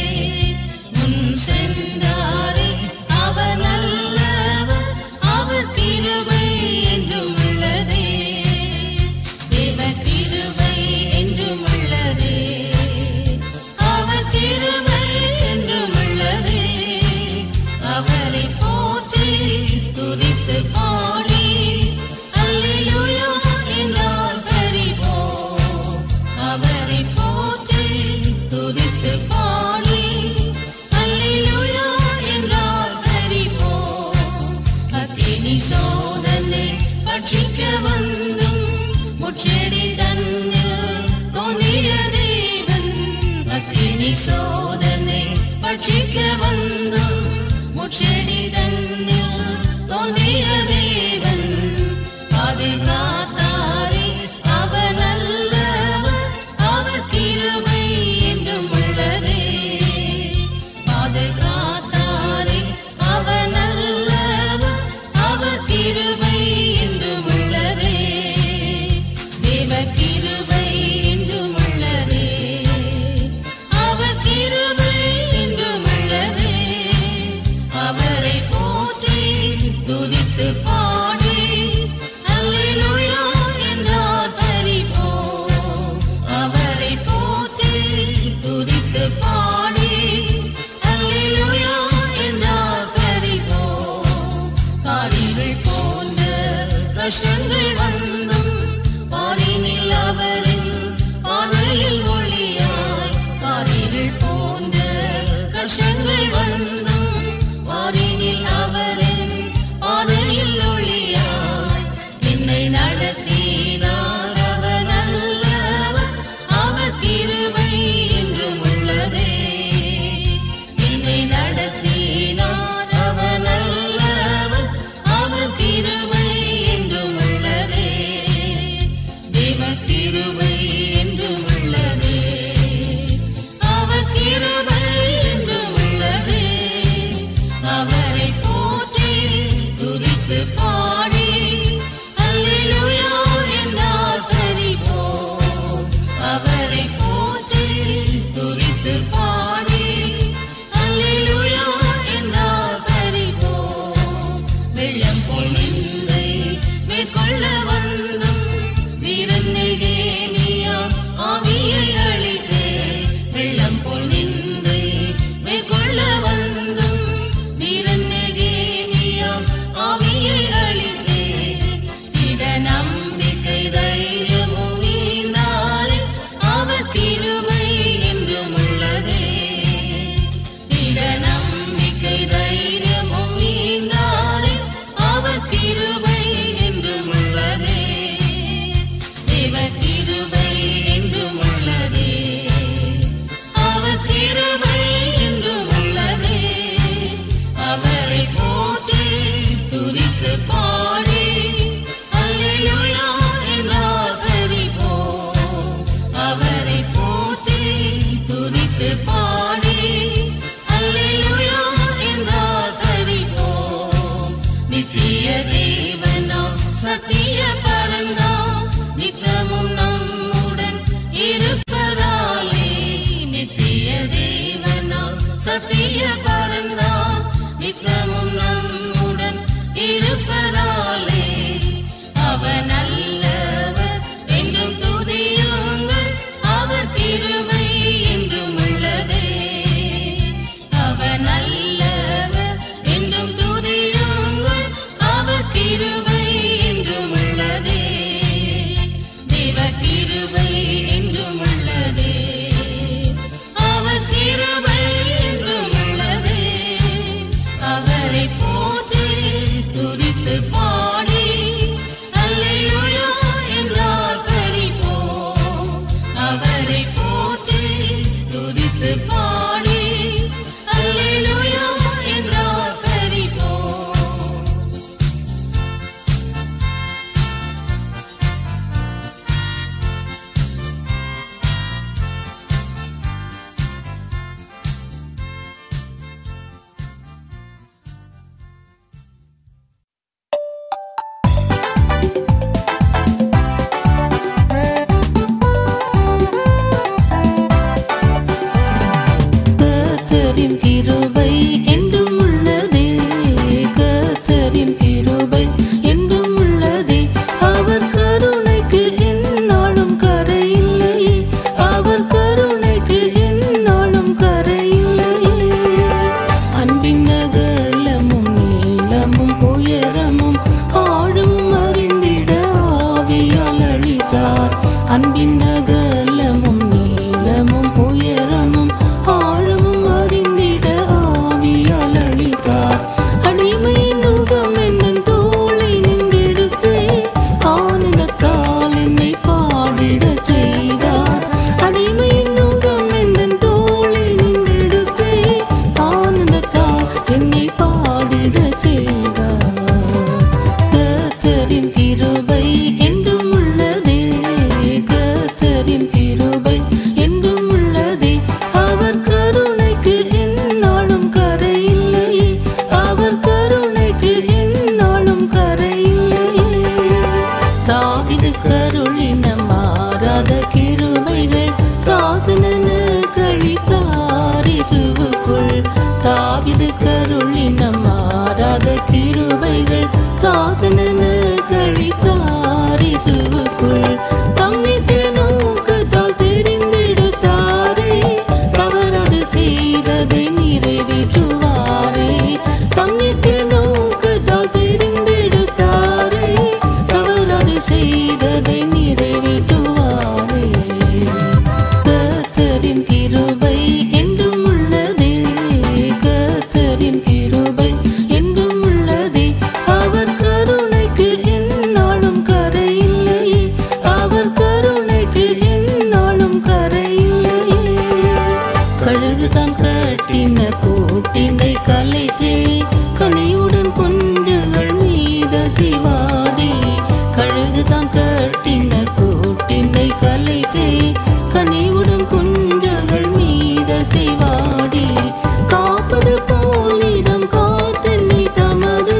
முன் சென்றாரே அவர் நல்லவர், அவர் கிருபை என்றும் உள்ளதே. தேவ கிருபை என்றும் உள்ளதே, அவர் கிருபை என்றும் உள்ளதே. அவரை போற்றி துதித்து பாடி அல்லேலூயா என்றார் பரிபோம். அவரை போற்றி துதித்து பாடி அல்லேலூயா என்றார் பரிபோம். அக்கினி சோதனை பட்சிக்க வந்தும் முச்செடி தன்னில் தோன்றிய தேவன். அக்கினி சோதனை பட்சிக்க வந்தும் முச்செடி தன்னில் தோன்றிய தேவன். பாதுகாத்தாரே அவர் நல்லவர், அவர் கிருபை என்றும் உள்ளதே. பாதுகாத்தாரே அவர் நல்லவர், அவர் கிருபை என்றும் உள்ளதே. தேவ கிருபை என்றும் உள்ளதே, அவர் கிருபை என்றும் உள்ளதே. அவரை போற்றி துதித்து பாடி அல்லேலூயா என்றார் பரிபோம். அவரை போற்றி துதித்து பாடி அல்லேலூயா என்றார் பரிபோம். காரிகள் போன்ற கஷ்டங்கள் வந்தும் பாரினில் அவரின் பாதையில் ஒளியாய். காரிகள் போன்ற கஷ்டங்கள் வந்தும் பாரினில் அவரின் பாதையில் ஒளியாய். என்னை நடத்தினார் அவர் நல்லவர், அவர் கிருபை என்றும் உள்ளதே. என்னை நடத்தினார் அவர் நல்லவர், அவர் கிருபை என்றும் உள்ளதே. தேவ கிருபை என்றும் உள்ளதே, அவர் கிருபை என்றும் உள்ளதே. அவரை போற்றி துதித்து பாடி அல்லேலூயா என்றார் பரிபோம். அவரை போற்றி துதித்து பாடி அல்லேலூயா என்றார் பரிபோம். வெள்ளம் போல் நிந்தை மேற்கொள்ள வந்தும் வீரன் நெகேமியா ஆவியை அழித்தே. வெள்ளம் போல் நிந்தை மேற்கொள்ள வந்தும் பாடி அல்லேலூயா என்றார் பரிபோம். அவரை போற்றி துதித்து பாடி அல்லேலூயா என்றார் பரிபோம். நித்திய தேவனாம் சத்திய பரந்தாம் நித்தமும் நம்முடன் இருப்பதாலே. நித்திய தேவனாம் சத்திய பரந்தாம் நித்தமும் நம்முடன் இருப்பதாலே. அவர் நல்லவர் என்றும் துதியுங்கள், அவர் கிருபை என்றும் உள்ளதே. அவர் நல்லவர் என்றும் துதியுங்கள், அவர் கிருபை என்றும் உள்ளதே. தேவ கிருபை என்றும் உள்ளதே. அவர் கிருபை என்றும் உள்ளதே. அவரை போற்றி துதித்து பாடி அல்லேலூயா என்றார் பரிபோம். அவரை போற்றி துதித்து பாடி அல்லேலூயா என்றார் பரிபோம். கர்த்தரின் கிருபை என்றும் உள்ளதே. கர்த்தரின் கிருபை என்றும் உள்ளதே. அவர் கருணைக்கு எந்நாளும் கரையில்லையே. அவர் கருணைக்கு எந்நாளும் கரையில்லையே. அன்பின் அகலமும் நீளமும் உயரமும் ஆழமும் அறிந்திட ஆவியால் அளித்தார். அன்பின் அகலமும் நீளமும் உயரமும் ஆழமும் அறிந்திட ஆவியால் அளித்தார். அடிமையின் நுகம் என்னும் தோளை நின்றெடுத்தே ஆனந்தத்தால் என்னை பாடிடச் செய்தார். அடிமையின் நுகம் என்னும் தோளை நின்றெடுத்தே ஆனந்தத்தால் என்னை பாடிடச் செய்தார். கர்த்தரின் கிருபை என்றும் உள்ளதே. கர்த்தரின் கிருபை என்றும் உள்ளதே. அவர் கருணைக்கு எந்நாளும் கரையில்லையே. அவர் கருணைக்கு எந்நாளும் கரையில்லையே. தாவீது கருளின மாறாத கிருபைகள் தாசனென கழித்தார் இயேசுவுக்குள். தாவீது கருளின மாறாத கிருபைகள் தாசனென கழித்தார் இயேசுவுக்குள். தம் நித்திய நோக்கத்தால் தெரிந்தெடுத்தாரே, தவறாது செய்ததை நிறைவேற்றுவாரே. தம் நித்திய நோக்கத்தால் தெரிந்தெடுத்தாரே, தவறாது செய்ததை நிறைவேற்றுவாரே. கர்த்தரின் கிருபை என்றும் உள்ளதே. கர்த்தரின் கிருபை என்றும் உள்ளதே. அவர் கருணைக்கு எந்நாளும் கரையில்லையே. அவர் கருணைக்கு எந்நாளும் கரையில்லையே. கழுகு தான் கட்டின கூட்டினை கலைத்தே கனியுடன் குஞ்சுகள் மீத சிவாடி. கழுகு தான் கட்டின கூட்டினை கலைத்தே கனிவுடன் குஞ்சுகள் மீத சிவாடி. காப்பது போல் இதம் காத்தென்னை தமது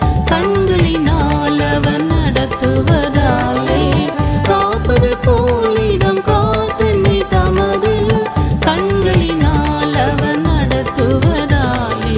கண்களினால் அவன் நடத்துவதாலே. காப்பது போல் இதம் காத்தென்னை தமது கண்களினால் அவன் நடத்துவதாலே.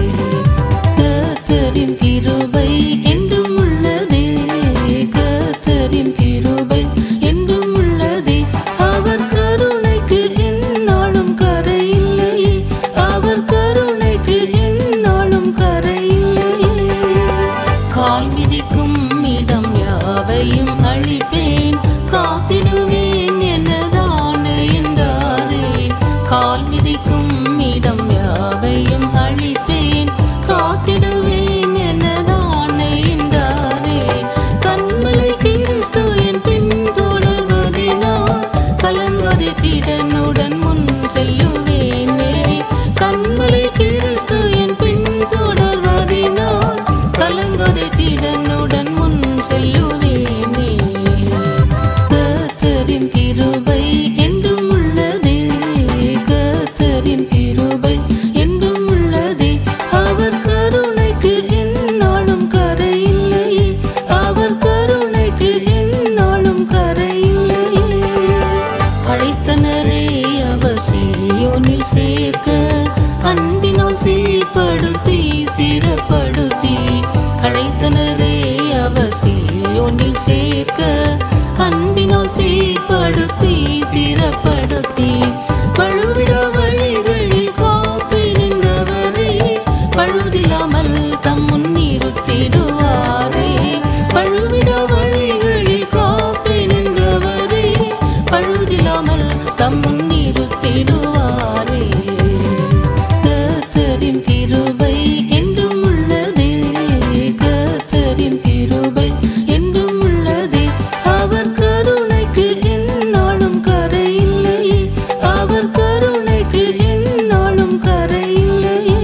கர்த்தரின் கிருபை என்றும் உள்ளதே. கர்த்தரின் கிருபை என்றும் உள்ளதே. அவர் கருணைக்கு எந்நாளும் கரையில்லையே. அவர் கருணைக்கு எந்நாளும் கரையில்லையே. கால் மிதிக்கும் இடம் யாவையும் அழிப்பேன், காத்திடுவேன் எனதான என்றாரே. கால் மிதிக்கும் இடம் யாவையும் அழிப்பேன், காத்திடுவேன் எனதான என்றாரே. கண்மலை கிறிஸ்து என் பின் தொடர்வதினால் கலங்காதே திடனுடன் முன் செல்லுவேனே. கண்மலை கிறிஸ்து என் பின் தொடர்வதினால் கலங்காதே திடன் என்னுடன் முன் செல்லுவேனே. கர்த்தரின் கிருபை என்றும் உள்ளதே, கர்த்தரின் கிருபை என்றும் உள்ளதே. அவர் கருணைக்கு எந்நாளும் கரையில்லையே, அவர் கருணைக்கு எந்நாளும் கரையில்லையே. அழைத்தனரே அவர் சீயோனில் சேர்க்க, அன்பினால் சீர்படுத்தி ஸ்திரப்படுத்தி. அழைத்தனரே அவர் சீயோனில் சேர்க்க, அன்பினால் சீர்படுத்தி ஸ்திரப்படுத்தி. பழுவிடா வழிகளில் காப்பி நின்றவரே, பழுதில்லாமல் தம் முன் நிறுத்திடுவாரே. பழுவிடா வழிகளில் காப்பி நின்றவரே, பழுதில்லாமல் தம் முன் நிறுத்திடுவாரே. கர்த்தரின் கிருபை என்றும் உள்ளதே, கர்த்தரின் கிருபை என்றும் உள்ளதே. அவர் கருணைக்கு எந்நாளும் கரையில்லையே, அவர் கருணைக்கு எந்நாளும் கரையில்லையே.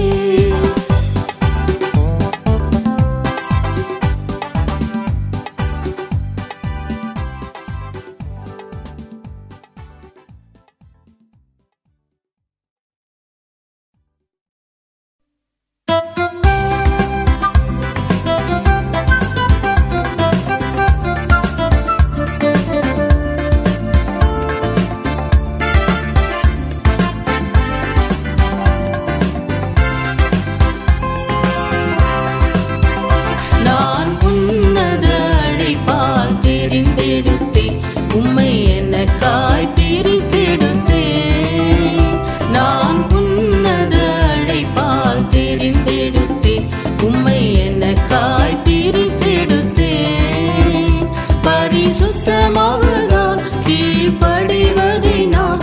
நான் உன்னத அழைப்பால் தெரிந்தெடுத்தேன், உம்மை எனக்காய் பிரித்தெடுத்தேன். நான் உன்னத அழைப்பால் தெரிந்தெடுத்தேன், உம்மை எனக்காய் பிரித்தெடுத்தேன். பரிசுத்தமாவதால் கீழ்ப்படிவதை நான்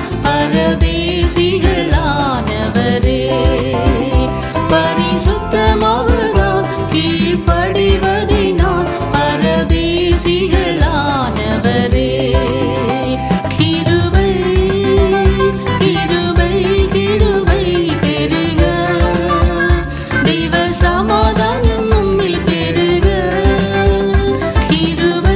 பரதேசிகளானவரே. பரிசுத்தமாவதால் கீழ்ப்படிவதை நான் பரதேசிகளானவரே. கிருபை கிருபை கிருபை பெருக, தெய்வ சமாதானம் உம்மில் பெருக. கிருபை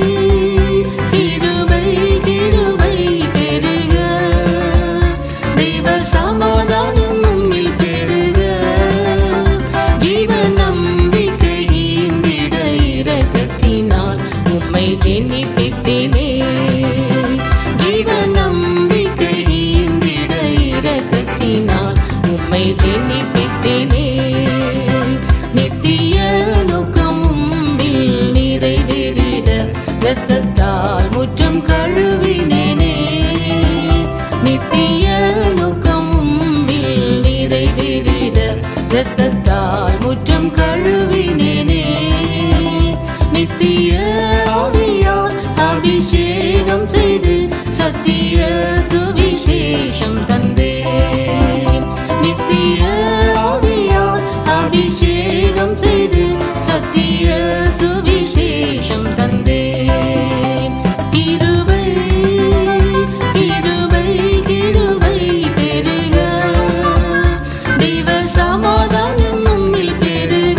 கிருபை கிருபை பெருக, தெய்வ சமாதானம் உம்மில் பெருக. ஜீவ நம்பிக்கை ஈந்திட இரக்கத்தினால் உம்மை ஜெனிப்பித்தேனே. ஜீவ நம்பிக்கை ஈந்திட இரக்கத்தினால் உம்மை ஜெனிப்பித்தேனே. நித்திய நோக்கம் உம்மில் நிறைவேறிட இரத்தத்தால் முற்றும் கழுவினேனே. நித்திய நோக்கம் உம்மில் நிறைவேறிட இரத்தத்தால் முற்றும் கழுவினேனே. நித்திய ஆவியால் அபிஷேகம் செய்து சத்திய சுவிசேஷம் தந்தேன். நித்திய ஆவியால் அபிஷேகம் செய்து சத்திய சுவிசேஷம் தந்தேன். கிருபை கிருபை கிருபை பெருக, தெய்வ சமாதானம் உம்மில் பெருக.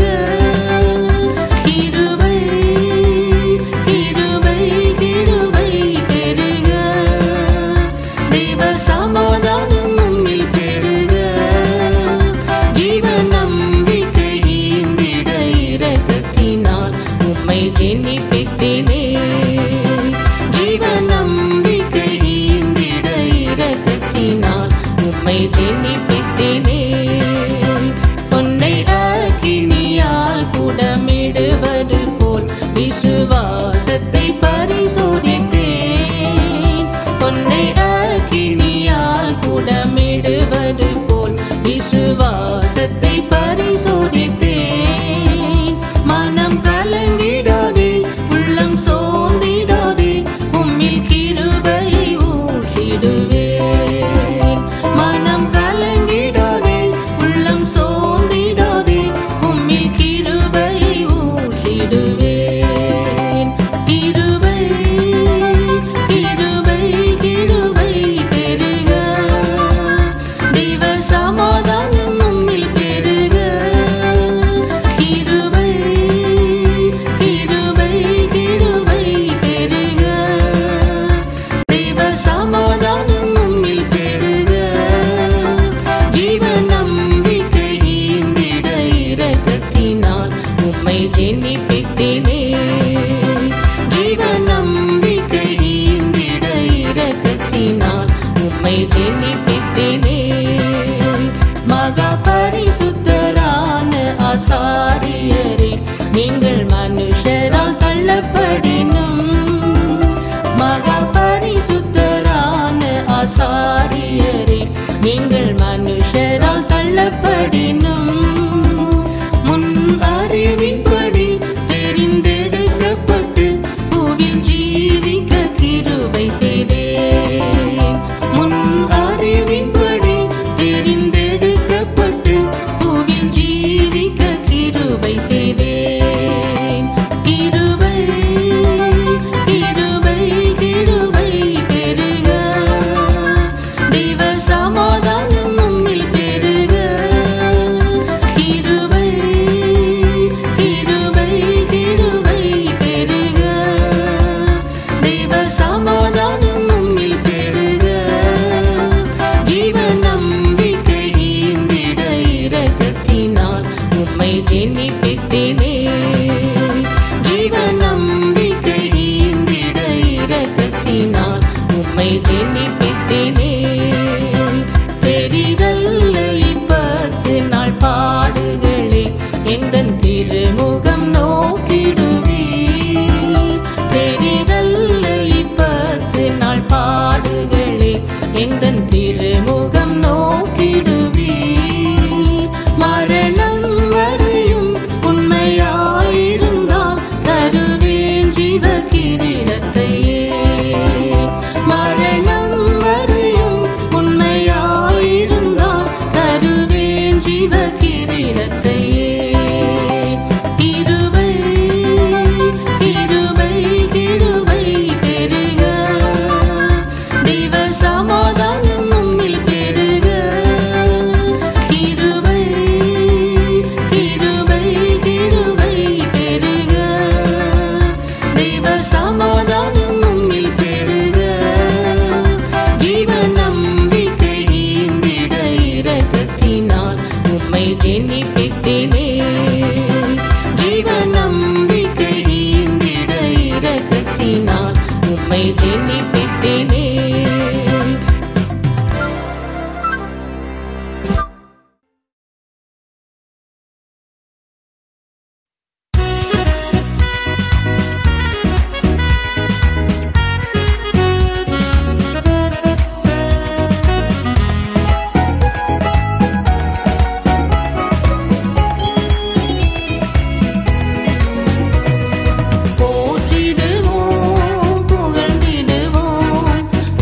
கிருபை கிருபை கிருபை பெருக, தெய்வ சமாதானம் உம்மில் பெருக. ஜீவ நம்பிக்கை ஈந்திட இரக்கத்தினால் உம்மை ஜெனிப்பித்தேனே. ஜீவ நம்பிக்கை ஈந்திட இரக்கத்தினால் உம்மை ஜெனிப்பித்தேனே. உன்னை அக்கினியால் புடமிடுவது போல் விசுவாசத்தை பரிசோதித்தேன். உன்னை அக்கினியால் புடமிடுவது போல் விசுவாசத்தை பரிசோதித்தேன். மனம் கலங்கிடாதே, உள்ளம் சோர்ந்திடாதே, உம்மில் கிருபையை ஊற்றிடுவேன். மனம் கலங்கிடாதே, உள்ளம் சோர்ந்திடாதே, உம்மில் கிருபையை ஊற்றிடுவேன். மகா பரிசுத்தரான ஆசாரியரே, நீங்கள் மனுஷரால் தள்ளப்படினும் முன் அறிவின்படி தெரிந்தெடுக்கப்பட்டு பூவில் ஜீவிக்க கிருபை செய்தேன். முன் அறிவின்படி தெரிந்தெடுக்கப்பட்டு பூவில் ஜீவிக்க கிருபை செய்தேன். கிருபை கிருபை கிருபை பெருக, தெய்வ சமாதானம் உம்மில் பெருக. கிருபை கிருபை கிருபை பெருக, தெய்வ சமாதானம் உம்மில் பெருக. ஜீவ நம்பிக்கை ஈந்திட இரக்கத்தினால் உம்மை ஜெனிப்பித்தேனே. ஜீவ நம்பிக்கை ஈந்திட இரக்கத்தினால் உம்மை ஜெனிப்பித்தேனே. பெரிதல்ல 10 நாள் பாடுகளே, எந்தன் திருமுகம் நோக்கிடுவீர். பெரிதல்ல 10 நாள் பாடுகளே, எந்தன் திருமுகம் நோக்கிடுவீர். மரணம் வரையும் உண்மையாயிருந்தால் தருவேன் ஜீவ கிரீடத்தையே. மரணம் வரையும் உண்மையாயிருந்தால் தருவேன் ஜீவ கிரீடத்தையே. கிருபை கிருபை கிருபை பெருக, தெய்வ சமாதானம் உம்மில் பெருக. கிருபை கிருபை கிருபை பெருக, தெய்வ சமாதானம் உம்மில் பெருக. ஜீவ நம்பிக்கை ஈந்திட இரக்கத்தினால் உம்மை ஜெனிப்பித்தேனே. ஜீவ நம்பிக்கை ஈந்திட இரக்கத்தினால் உம்மை ஜெனிப்பித்தேனே. போற்றிடுவோம், புகழ்ந்திடுவோம்,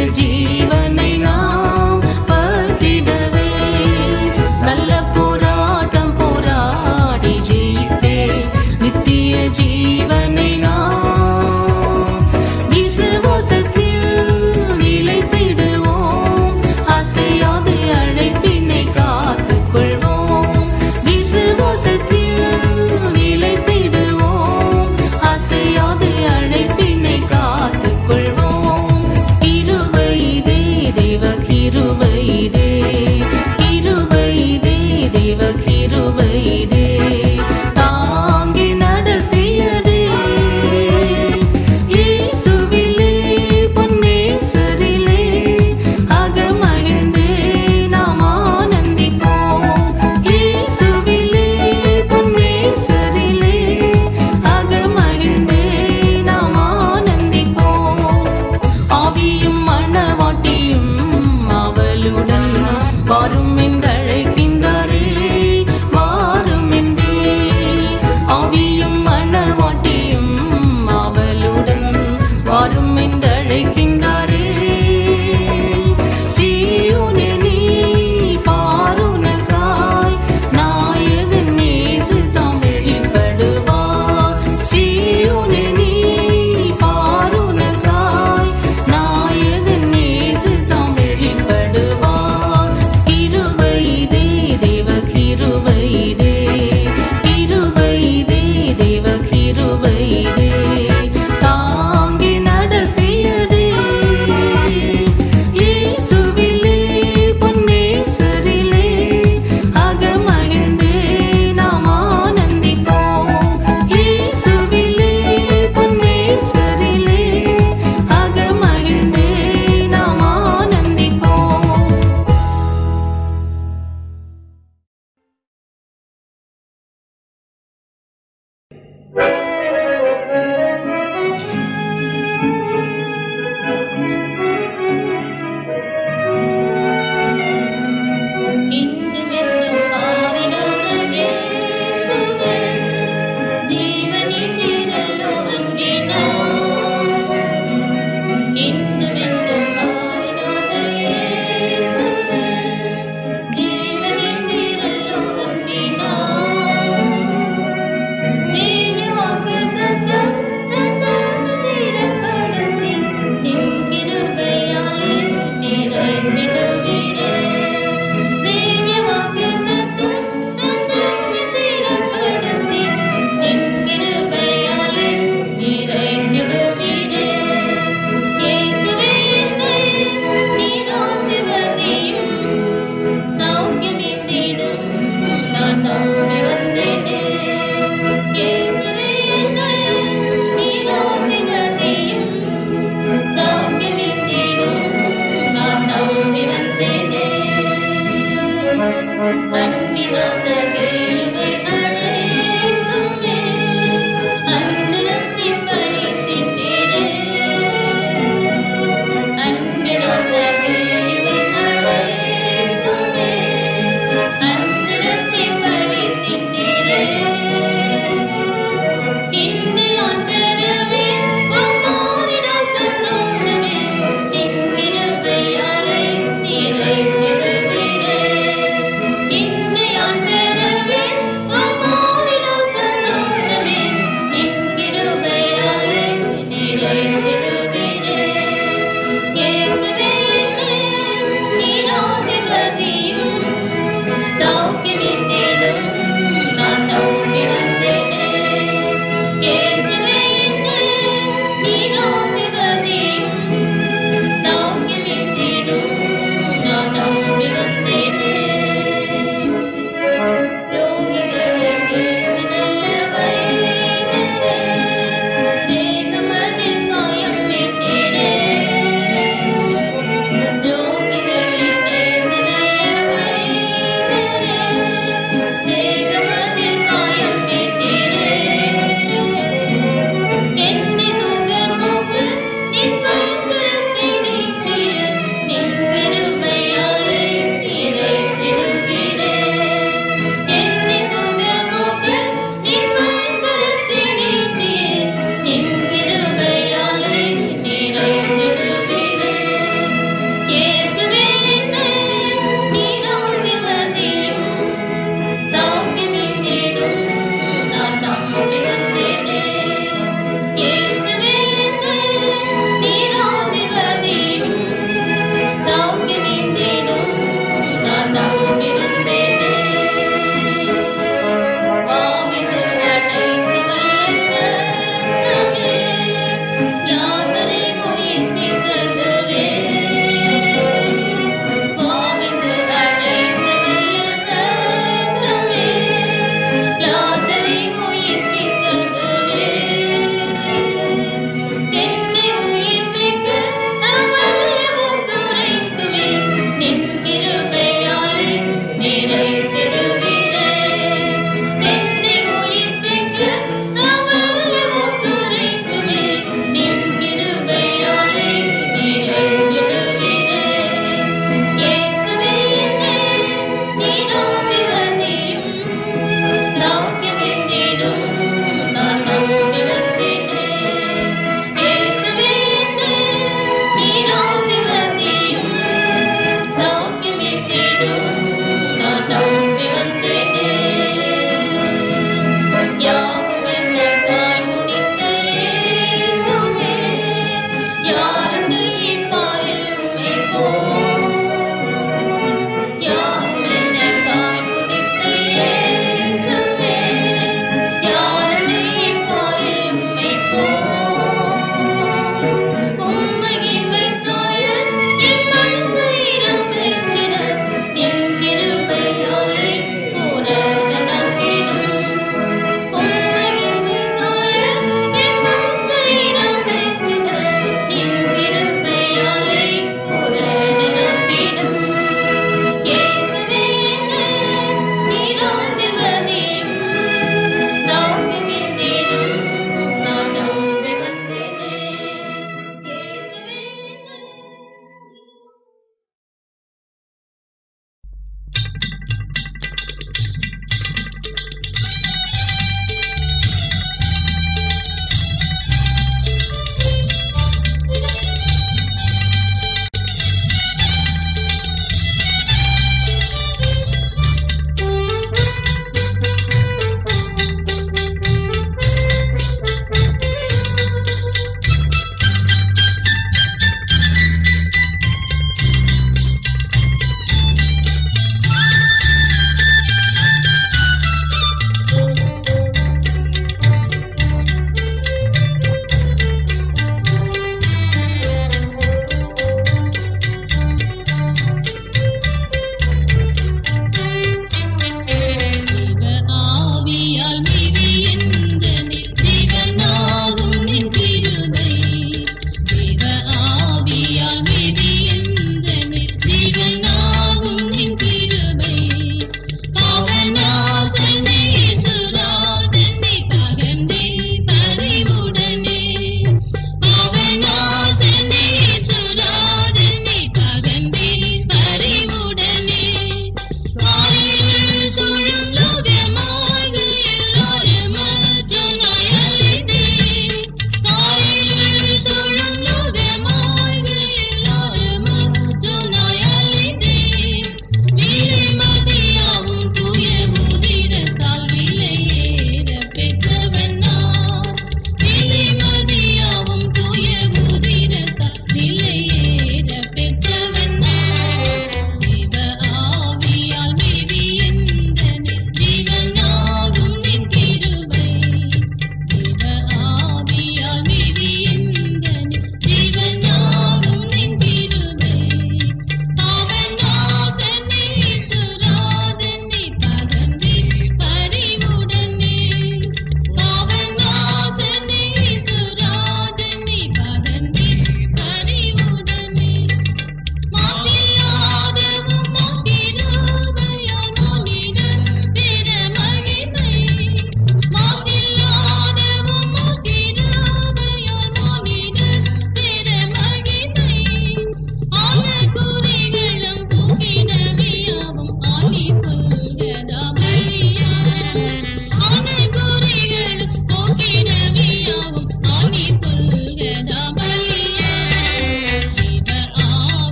ஜீவனை நாம் பகிடவே நல்ல போராட்டம் போராடி ஜெயித்தே நித்திய ஜீவனை நாம் விசுவாசத்தில் நிலைத்திடுவோம் அசையாது அழைப்பினை காத்துக்கொள்வோம் விசுவாசத்தில் நிலைத்திடுவோம் அசையாது அழைப்பினை காத்துக்கொள்வோம் கிருபை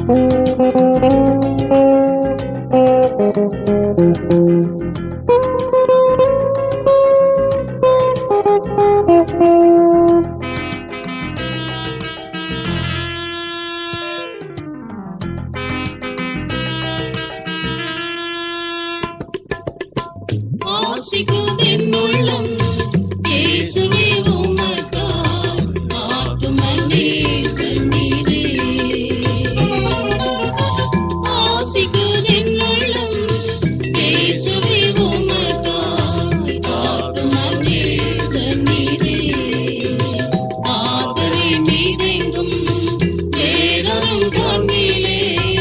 ஆசிக்குதென்னுள்ளம் இயேசுவே உமக்காய் ஆத்தும நேசனீரே. ஆசிக்குதென்னுள்ளம் இயேசுவே உமக்காய் ஆத்தும நேசனீரே. ஆதரை மீதெங்கும் வேறொரும் கண்ணிலே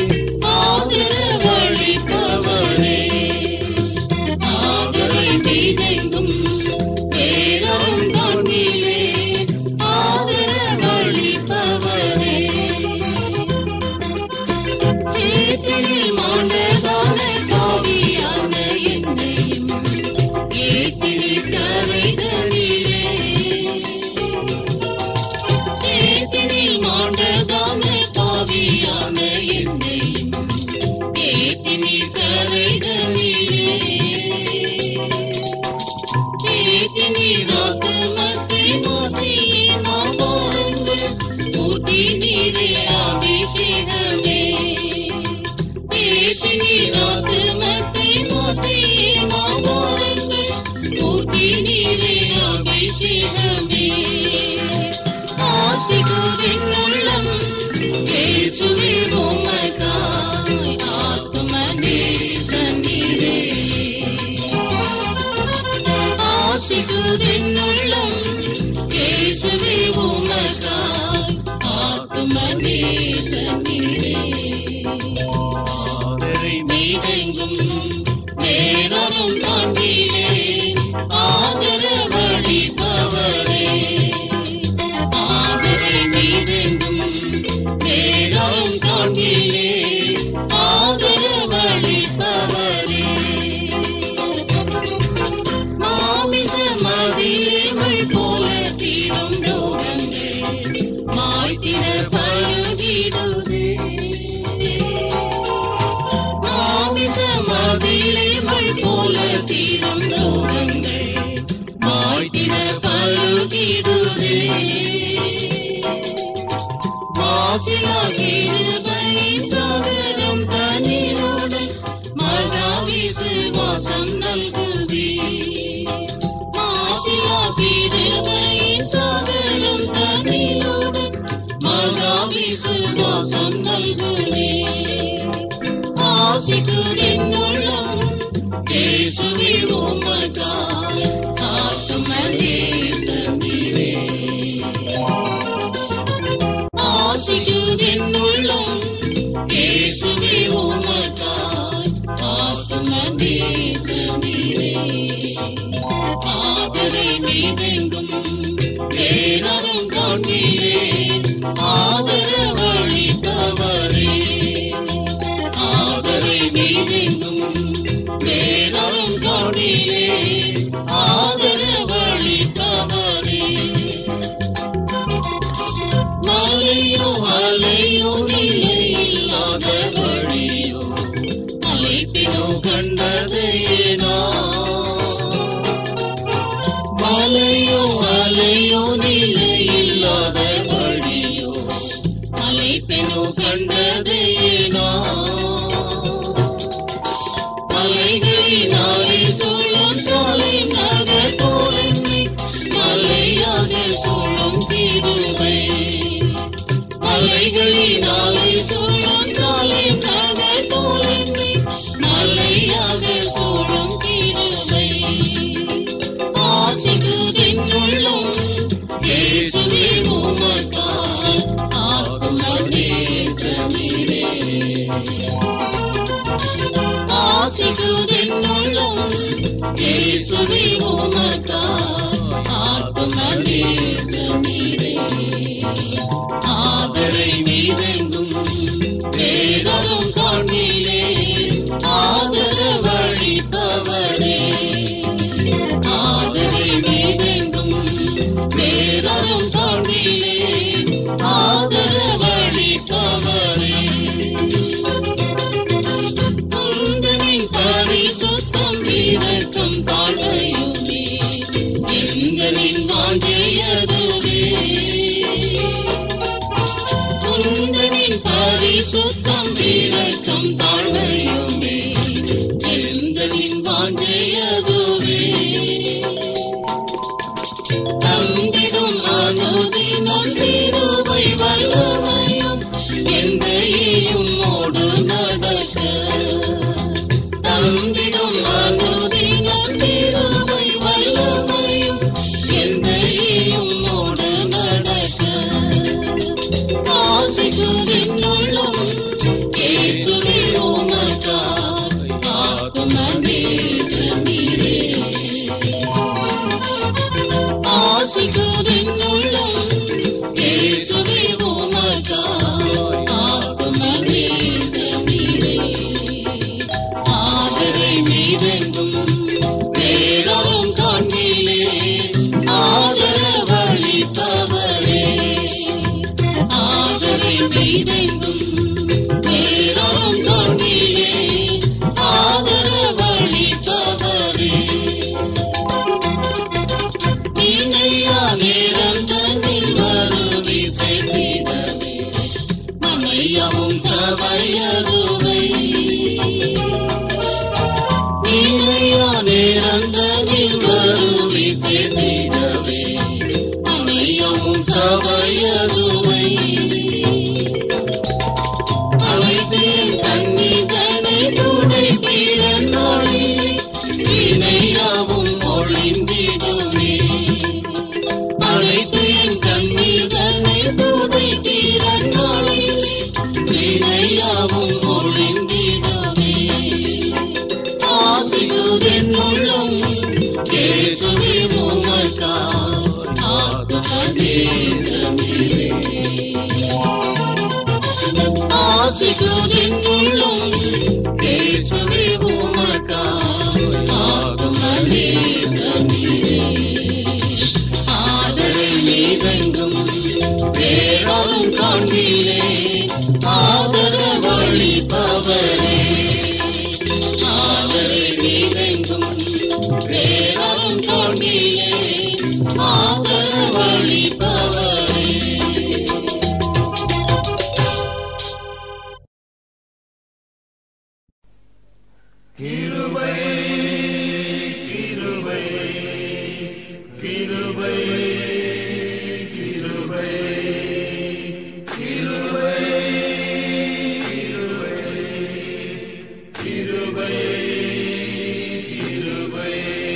ஆதரவளிப்பவரே. மீதெங்கும் வேறொரும் கண்ணிலே ஆதரவளிப்பவரே. சேற்றினில் மாண்டதான பாவியான என்னையும் ஏற்றினில் கரைதலிலே. சேற்றினில் மாண்டதான பாவியான என்னையும் ஏற்றினில் கரைதலிலே. நீராத்துமத்தை மூர்த்தியே மாபாருங்கள் மூர்த்தி நீரே அபிஷேகமே. நீராத்துமத்தை மூர்த்தியே மாபாருங்கள் மூர்த்தி நீரே அபிஷேகமே. ஆசிக்குதென்னுள்ளம் இயேசுவே உமக்காய் ஆத்தும நேசனீரே. ஆசிக்குதென்னுள்ளம் இயேசுவே உமக்காய் ஆத்தும நேசனீரே. ஆதரை மீதெங்கும் வேறொரும் கண்ணிலே ஆதரவளிப்பவரே. ஆதரை மீதெங்கும் வேறொரும் கண்ணிலே ஆதரவளிப்பவரே. மதியேமல் போல தீரும் ரோகங்கள் மாய்த்திட பழகிடுதே. மாமிச மதியேமல் போல தீரும் ரோகங்கள் மாய்த்திட பழகிடுதே. மாசிலா கிருபை சாகரம் தன்னிலுடன் மகா விசுவாசம் நல்குவே. கிருபையின் சாகரம் தன்னிலுடன் மகா விசுவாசம் நல்குவே. ஆசிக்குதென்னுள்ளம் இயேசுவே உமக்காய் ஆத்தும நேசனீரே. ஆசிக்குதென்னுள்ளம் இயேசுவே உமக்காய் ஆத்தும நேசனீரே. ஆதரை மீதெங்கும் வேறொரும் கண்ணிலே ஆதரவளிப்பவரே. ஆதரை மீதெங்கும் வேறொரும் கண்ணிலே ஆதரவளிப்பவரே. மலையோ அலையோ நிலையில்லாத வழியோ அலைப்பினோ கண்டதையேனா. மலையோ அலையோ நிலையில்லாத வழியோ அலைப்பெனோ கண்டதையேனா. மலைகளினாலே சூழும் காலை நகர் போலென்னை மலையாக சூழும் கிருபை. மலைகளினாலே சூழும் காலை நகர் போலென்னை மலையாக சூழும் கிருபை. ஆசிக்குதென்னுள்ளம் இயேசுவே உமக்காய் ஆத்தும நேசனீரே. ஆசிக்குதென்னுள்ளம் இயேசுவே உமக்காய் ஆத்தும நேசனீரே. ஆதரை மீதெங்கும் வேறொரும் கண்ணிலே ஆதரவளிப்பவரே. ஆதரை மீதெங்கும் வேறொரும் கண்ணிலே ஆதரவளிப்பவரே. பரிசுத்தம் இரக்கம் தாழ்மையுமே எந்தனின் வாஞ்சையதுவே தந்திடும் அனுதினம் திருவை வல்லமையும் எந்தையும் ஓடு நடக்க தந்திடும் அனுதினம் திருவை வல்லமையும் எந்தையும் ஓடு நடக்க ஆசிக்குதின் உள்ளம் இயேசுவே உமக்காய் ஆத்துமநேசனீரே ஆசிக்குதின் உள்ளம் இயேசுவே உமக்காய் ஆத்துமநேசனீரே ஆதரை மீதெங்கும் வேறாலும் காண்பிலே ஆதரவளிப்பவரே ஆதரை மீதெங்கும் வேறாலும் காண்பிலே ஆதரவளிப்பவரே நீனையா நேரம் தன்னில் வருவி செய்திடவே மனையவும் சபையதுவை நீனையா நேரம் தன்னில் வருவி செய்திடவே மனையவும் சபையதுவை அழைத்தேன் கண்ணீதனை துடை பிறந்தாளிலே வினையாவும் ஒளிந்திடுமே அழைத்தேன் கண்ணீதனை துடை பிறந்தாளிலே வினையாவும் ஒளிந்திடுமே ஆசிக்குதின் உள்ளம் இயேசுவே உமக்காய் ஆத்துமநேசனீரே ஆசிக்குதின் உள்ளம் இயேசுவே உமக்காய் ஆத்துமநேசனீரே ஆதரை மீதெங்கும் வேறாலும் காண்பிலே ஆதரவளிப்பவரே ஆதரை மீதெங்கும் வேறாலும் காண்பிலே ஆதரவளிப்பவரே கிருபை கிருபை கிருபை கிருபை கிருபை கிருபை கிருபை கிருபை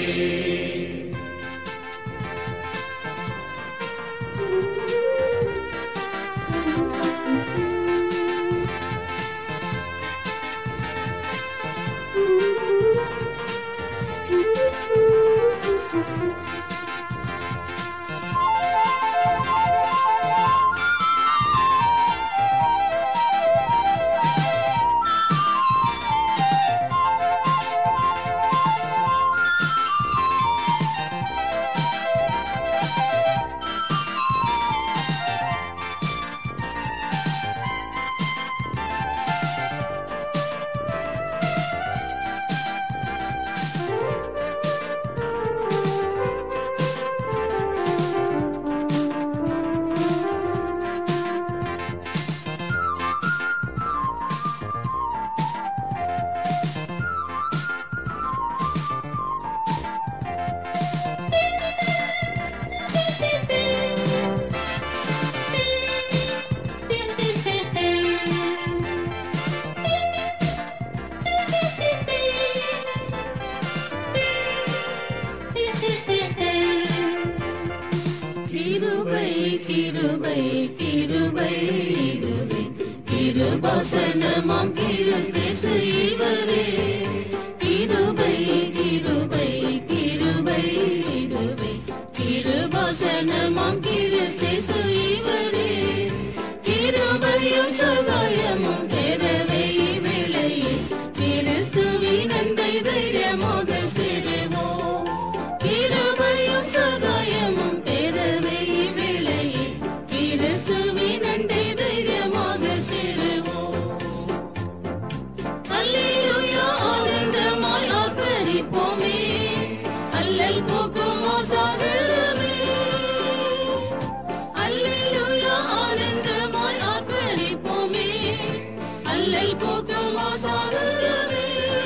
கிருபை கிருபை கிருபை கிருபாசனமாம் கிறிஸ்து இவரே கிருபை கிருபை கிருபை கிருபை கிருபாசனமாம் கிறிஸ்து இவரே கிருபையும் சகாயமும் பெறவே வேளையில் கிறிஸ்துவின் அன்பை தைரியமாக சேருவோம் கிருபையும் சகாயமும் பெறவே வேளையில் கிறிஸ்துவின் அன்பை தைரியமாக சேருவோம் அல்லேலூயா ஆனந்தமாய் ஆர்ப்பரிப்போமே அல்லல் போக்கும் சாகரமே அல்லை போக்கும் ஆசாரமே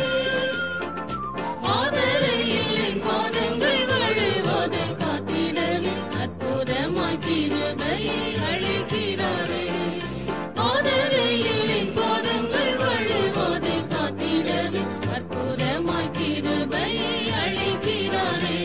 ஆதரையில் பாதங்கள் வழுவது காத்திடவே அற்புதமாய் கிருபையை அளிக்கிறாரே ஆதரையில் பாதங்கள் வழுவது காத்திடவே அற்புதமாய் கிருபையை அளிக்கிறாரே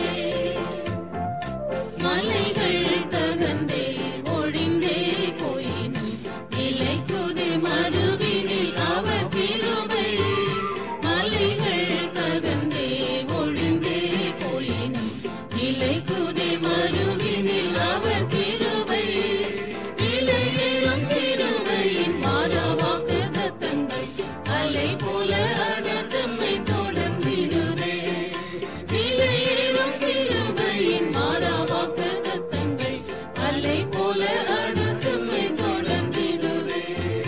மலைகள் தகந்தே ஒழிந்தே போயினும் நிலைக்குதே மறுவினில் அவர் கிருபை மலைகள் தகந்தே ஒழிந்தே போயினும் நிலைக்குதே மறுவினில் அவர் கிருபை நிலையேறும் கிருபையின் மாறாவாக்கு தத்தங்கள் அலை போல அடத்தம்மை தொடர்ந்திடுதே நிலையேறும் கிருபையின் மாறாவாக்கு தத்தங்கள் அலை போல அடத்தம்மை தொடர்ந்திடுதே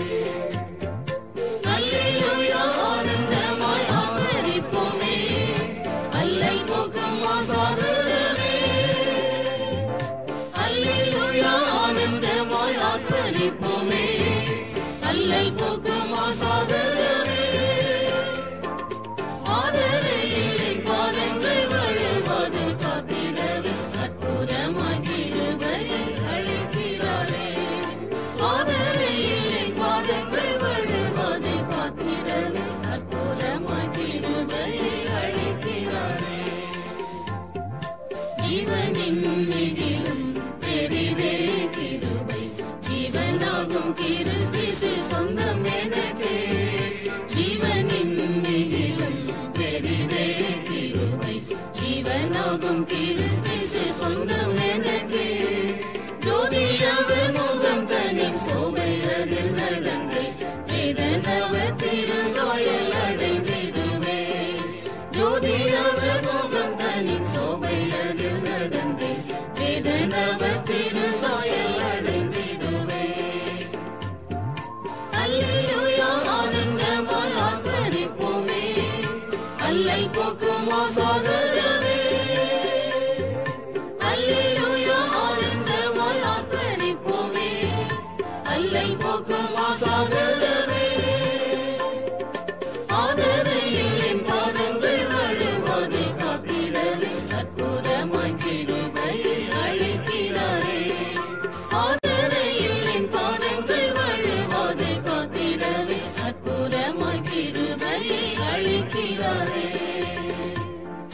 அல்லேலூயா ஆனந்தமாய் ஆர்ப்பரிப்போமே அல்லை போக்கும் ஆசாரமே அல்லேலூயா ஆனந்தமாய் ஆர்ப்பரிப்போமே அல்லை போக்கும் ஆசாரமே ஆதரையில் பாதங்கள் வழுவது காத்திடவே அற்புதமாய் கிருபையை அளிக்கிறாரே ஆதரையில் பாதங்கள் வழுவது காத்திடவே அற்புதமாய் கிருபையை அளிக்கிறாரே ஜீவனின் மிகிலும் பெரிதே கிருபை ஜீவனாகும் கிறிஸ்து சொந்தம் எனக்கே ஜீவனின் மிகிலும் பெரிதே கிருபை ஜீவனாகும் கிறிஸ்து சொந்தம் எனக்கே ஜோதியவர் முகம் தனின் சோபையதில் நடந்தே வேதனவர் திருசாயல் அடைந்திடுவே ஜோதியவர் முகம் தனின் சோபையதில் நடந்தே வேதனவர் திருசாயல் அடைந்திடுவே அல்லேலூயா ஆனந்தமாய் ஆர்ப்பரிப்போமே அல்லை போக்கும் ஆசாரமே அல்லேலூயா ஆனந்தமாய் ஆர்ப்பரிப்போமே அல்லை போக்கும் ஆசாரமே ஆதரையில் பாதங்கள் வழுவது காத்திடவே அற்புதமாய் கிருபையை அளிக்கிறாரே ஆதரையில் பாதங்கள் வழுவது காத்திடவே அற்புதமாய் கிருபையை அளிக்கிறாரே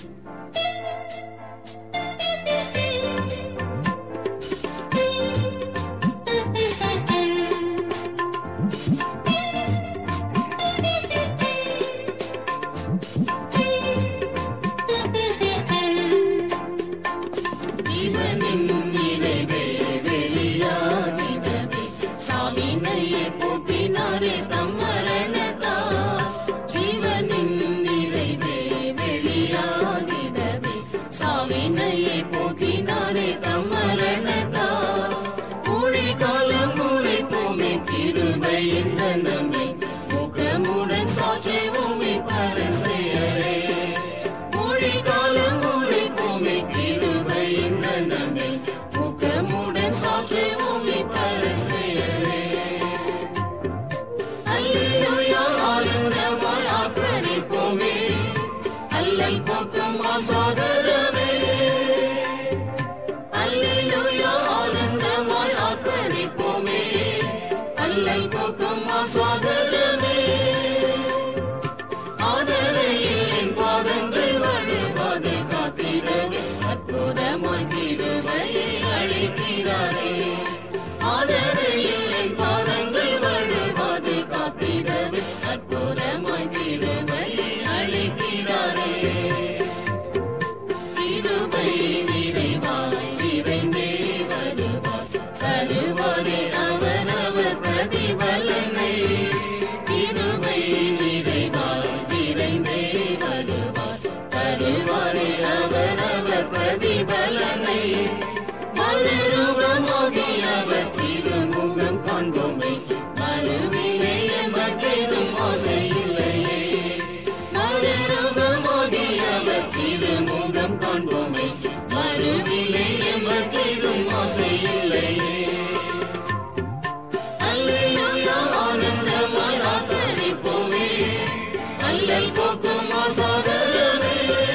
அல்லல் போக்கும் சோதரமே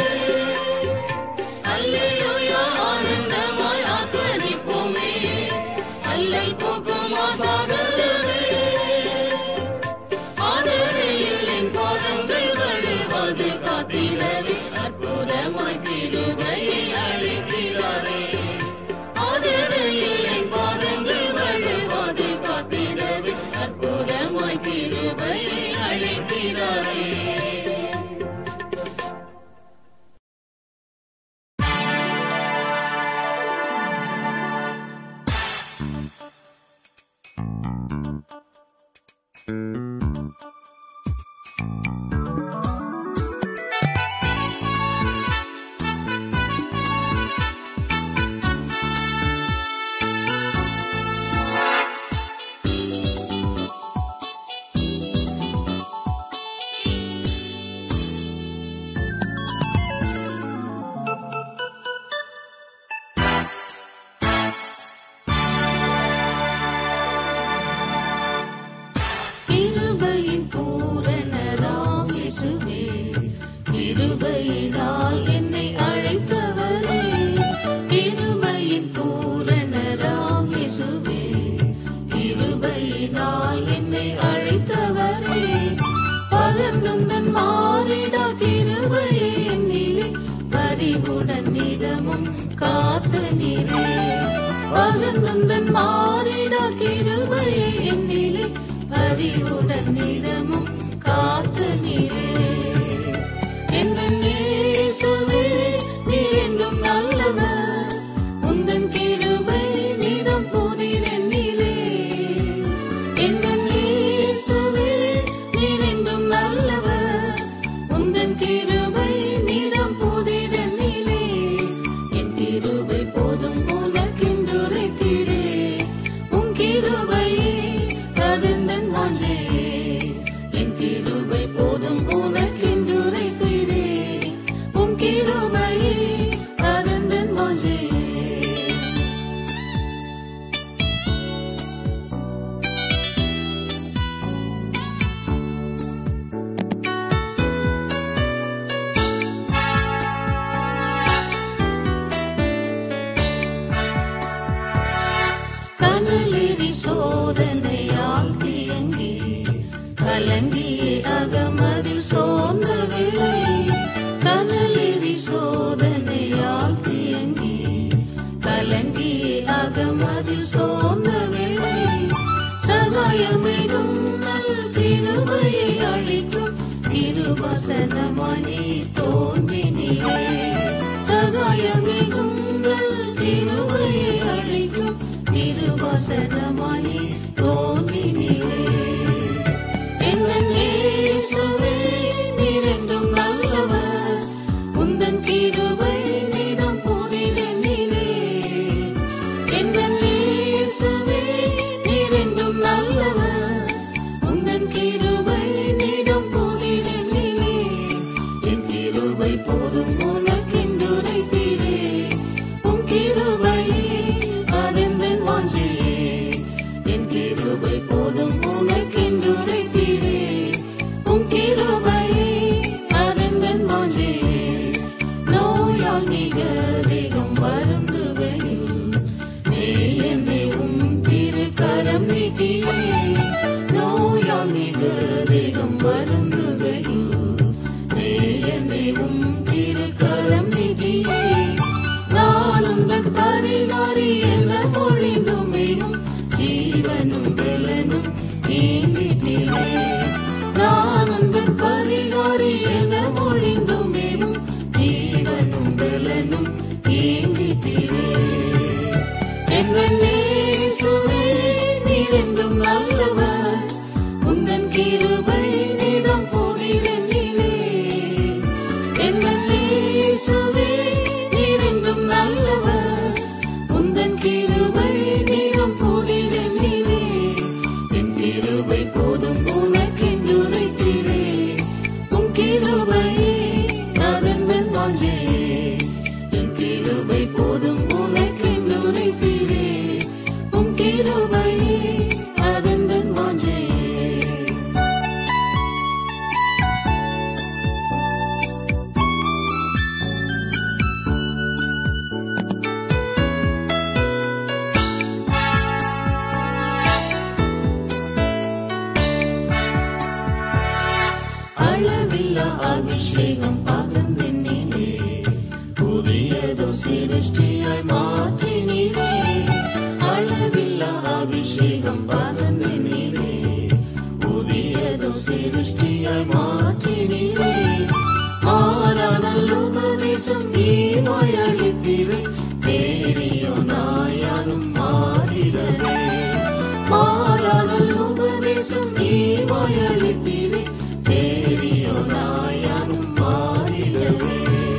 அல்லேலூயா ஆனந்தமாய் ஆர்ப்பரிப்போமே அல்லல் போக்கும் சோதரமே ஆதரையில் என் பாதங்கள் வழுவாது காத்திடவே அற்புதமாய் கிருபையை அழைக்கிறாரே ஆதரையில் என் பாதங்கள் வழுவாது காத்திடவே அற்புதமாய் கிருபையை அழைக்கிறாரே கிருபையின் பூரணராம் இயேசுவே கிருபையினால் என்னை அழைத்தவரே கிருபையின் பூரணராம் இயேசுவே கிருபையினால் என்னை அழைத்தவரே பகர்ந்தும் தன் மாறிடா கிருபையை என்னிலே பரிவுடன் நிதமும் காத்த நீரே பகர்ந்தும் தன் மாறிடா கிருபையை என்னிலே பரிவுடன் நிதமும் காத்த நீரே எந்தன் இயேசுவே நீர் என்றும் நல்லவர் உந்தன் கிருபை நிதம் புதிதென்னிலே எந்தன் இயேசுவே நீர் என்றும் நல்லவர் உந்தன் கிருபை நிதம் புதிதென்னிலே என் கிருபை போதும் உனக்கென்றுரைத்தீரே உன் கிருபையே அதந்தன் வாஞ்சே என் கிருபை போதும் உனக்கென்றுரைத்தீரே உன் கிருபையே அதந்தன் வாஞ்சே கனலெறி சோதனையால் தியங்கி கலங்கியே அகமதில் சோர்ந்த வேளை கனலெறி சோதனையால் தியங்கி கலங்கியே அகமதில் சோர்ந்த வேளை சகாயமிகும் நல் கிருபையை அளிக்கும் கிருபசனமாய் நீ தோன்றினீரே சகாயமிகும் நல் கிருபையை அளிக்கும் கிருபசனமாய் நீ தோன்றினீரே எந்தன் இயேசுவே நீர் என்றும் நல்லவர் உந்தன் கிருபை நிதம் புதிதென்னிலே எந்தன் இயேசுவே நீர் என்றும் நல்லவர் உந்தன் கிருபை நிதம் புதிதென்னிலே என் கிருபை போதும் உனக்கென்றுரைத்தீரே உன் கிருபையே அதெந்தன் வாஞ்சே என் கிருபை போதும் உனக்கென்றுரைத்தீரே உன் கிருபையே அதெந்தன் வாஞ்சே நோயா அளவில்லா அபிஷேகம் பகிர்ந்தென்னிலே புதியதோ சிருஷ்டியாய் மாற்றினீரே அளவில்லா அபிஷேகம் பகிர்ந்தென்னிலே புதியதோ சிருஷ்டியாய் மாற்றினீரே ஆரானல் உபதேசம் நீவாய் அளித்தீரே தேரியோ நாயாரும் மாறிடவே மாறானல் உபதேசம் நீவாய் அளித்தீரே தேரியோ நாயாரும் மாறிடவே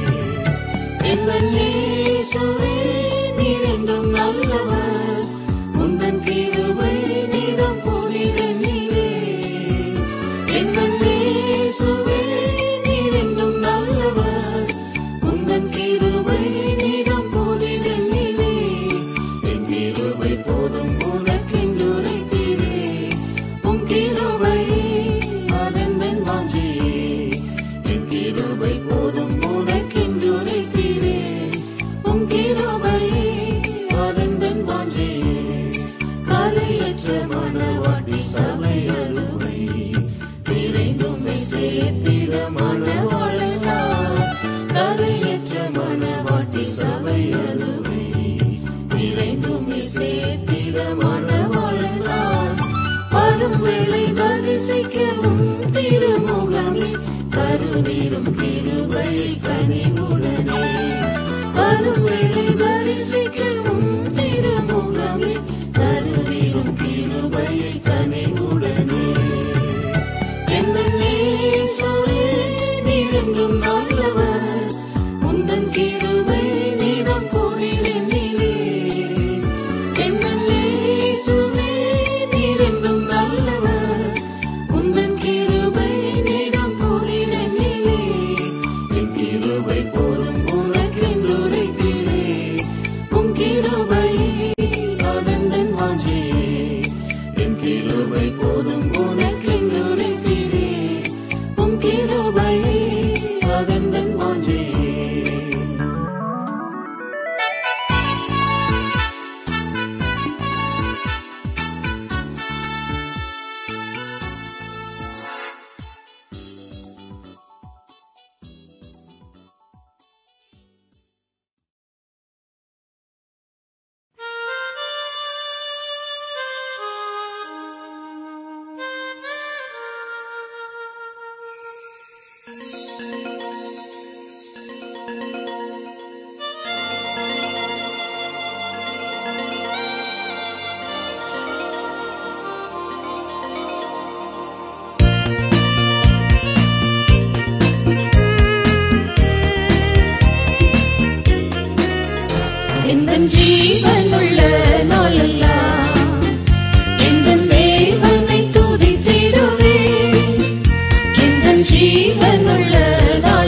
எங்கள் இயேசுவே நீர் என்றும் நல்லவர் உந்தன் கிருபை நீதம் புதிதென்னிலே எங்கள் இயேசுவே நீர் என்றும் நல்லவர் உந்தன் கிருபை நீதம் புதிதென்னிலே என் கிருபை போதும் உனக்கென்றுரைத்தீரே உம் கிருபை அதெந்தன் வாஞ்சியே என் கிருபை போதும் உனக்கென்றுரைத்தீரே உம் கிருபை அதெந்தன் வாஞ்சியே கரையற்ற மணவாட்டி சபை அருமை நிறைந்துமை சேர்த்திட மணவாளனா கரையற்ற மணவாட்டி சபை அருமை நிறைந்துமை சேர்த்திட மணவாளனா வரும் வேளை தரிசிக்கவும் திருமுகமே கருவீரும் கிருபை கனிவுடனே வரும் வேளை தரிசிக்கவும் திருமுகமே கருவீரும் கிருபை கனிவுடனே எந்தன் இயேசுவே நீர் என்றும் நல்லவர் உந்தன் கிருபை நீதம் புதிதென்னிலே எந்தன் இயேசுவே நீர் என்றும் நல்லவர் உந்தன் கிருபை நீதம் புதிதென்னிலே என் கிருபை போதும் உனக்கென்றுரைத்தீரே உம் கிருபை அதெந்தன் வாஞ்சியே என் கிருபை போதும் உனக்கென்றுரைத்தீரே உம் கிருபை அதெந்தன் வாஞ்சியே எந்தன் ஜீவனுள்ள நாளெல்லாம் எந்தன் தேவனை துதித்திடுவே எந்தன் ஜீவனுள்ள நாளெல்லாம்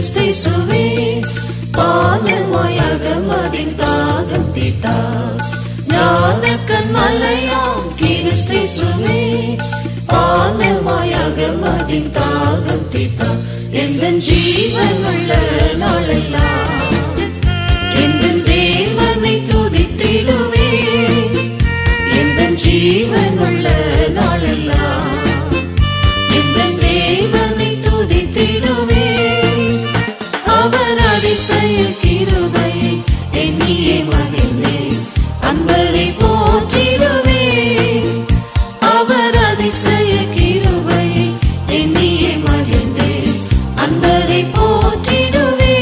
கிறிஸ்தேசுவே பானமாயாக மதின் தாகம் தீர்த்தார். ஞானக்கண் மலையாம் கிறிஸ்தேசுவே பானமாயாக மதின் தாகம் தீர்த்தார். எந்தன் ஜீவனுள்ள நாளெல்லாம் எந்தன் தேவனை துதித்திடுவே. எந்தன் ஜீவனுள்ள நாளெல்லாம் எந்தன் தேவனை துதித்திடுவே. அவர் அதிசய கிருபையை எண்ணியே மகிழ்ந்தேன், அன்பரை போற்றிடுவே. அவர் அதிசய கிருபையை எண்ணியே மகிழ்ந்தேன், அன்பரை போற்றிடுவே.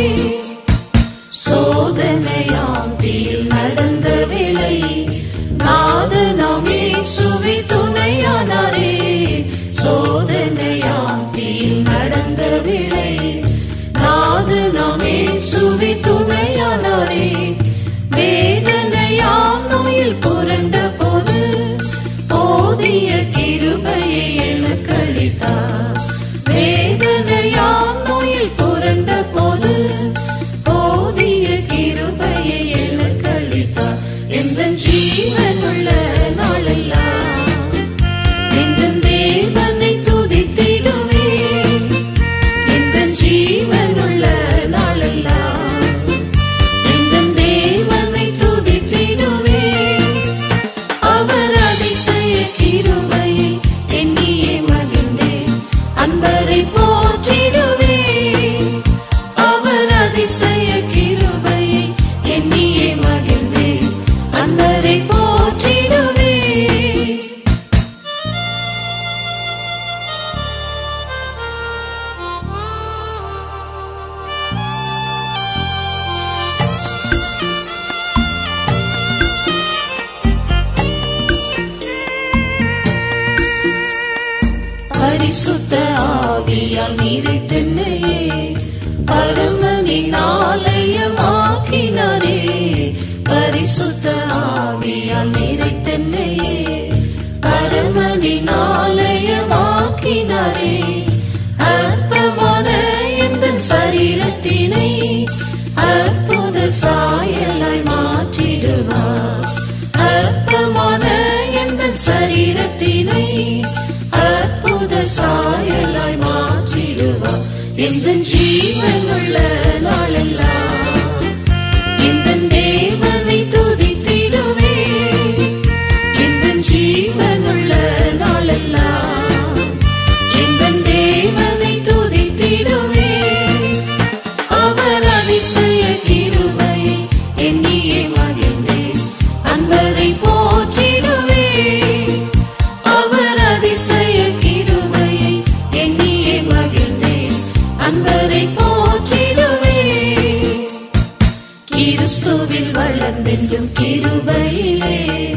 சோதனையாம் தீயில் நடந்த வேளை நாதனாம் இயேசுவே துணையானாரே. சோதனையாம் தீயில் நடந்த வேளை நாதனாம் இயேசுவே துணையானாரே. வேதனையாம் நோயில் புரண்ட போது போதிய கிருபையை எனக்கு அளித்தார். வேதனையாம் நோயில் புரண்ட போது போதிய கிருபையை எனக்கு அளித்தார். எந்தன் ஜீவனுள்ள நாளெல்லாம் எந்தன் தேவனை துதித்திடுவே. எந்தன் ஜீவனுள்ள நாளெல்லாம் எந்தன் தேவனை துதித்திடுவே. அவர் அதிசய கிருபையை எண்ணியே மகிழ்ந்தேன், அன்பரை போற்றிடுவே. அவர் அதிசய கிருபையை எண்ணியே மகிழ்ந்தேன், அன்பரை போற்றிடுவே. பரிசுத்த ஆவியால் நிறைத்தென்னையே பரமனின் ஆலயமாக்கினாரே. பரிசுத்த ஆவியால் நிறைத்தென்னையே பரமனின் ஆலயமாக்கினாரே. அற்பமான எந்தன் சரீரத்தினை அற்புத சாயலாய் மாற்றிடுவார். அற்பமான எந்தன் சரீரத்தினை அற்புத சாயலாய் மாற்றிடுவார். எந்தன் ஜீவனுள்ள நாளெல்லாம் எந்தன் தேவனை துதித்திடுவே. எந்தன் ஜீவனுள்ள நாளெல்லாம் எந்தன் தேவனை துதித்திடுவே. அவர் அதிசய கிருபையை எண்ணியே மகிழ்ந்தேன், அன்பரை போற்றிடுவே. அவர் அதிசய கிருபையை எண்ணியே மகிழ்ந்தேன், அன்பரை போற்றிடுவே. கிறிஸ்துவில் வளர்ந்தென்றும் கிருபையிலே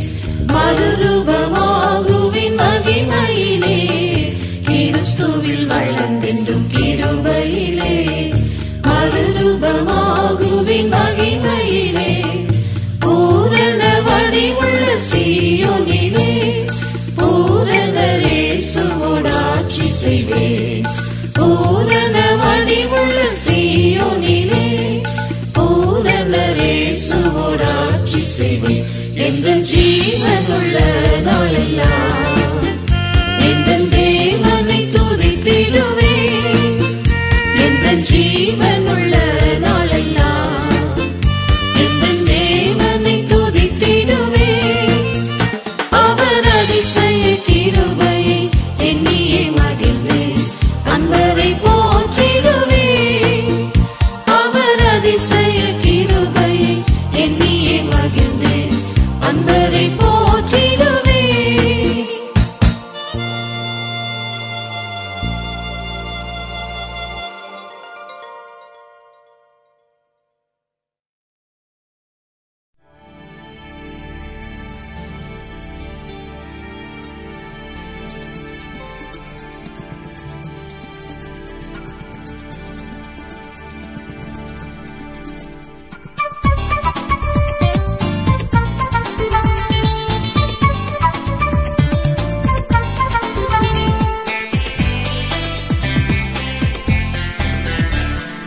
மறுரூபமாகுவின் மகிமையிலே. கிறிஸ்துவில் வளர்ந்தென்றும் கிருபையிலே மறுரூபமாகுவின் மகிமையிலே. பூரண வடிவுள்ள சீயோனிலே பூரண இயேசுவோடு ஆட்சி செய்வேன். பூரண வடிவுள்ள சீயோனிலே பூரண இயேசுவோடு ஆட்சி செய்வேன். எந்தன் ஜீவனுள்ள நாளெல்லாம் எந்தன் தேவனை துதித்திடுவே. எந்தன் ஜீவனுள்ள நாளெல்லாம் எந்தன் தேவனை துதித்திடுவே. அவர் அதிசய கிருபையை எண்ணியே மகிழ்ந்தேன், அன்பரை போற்றிடுவே. அவர் அதிசய கிருபையை எண்ணியே மகிழ்ந்தேன், அன்பரை போற்றிடுவே.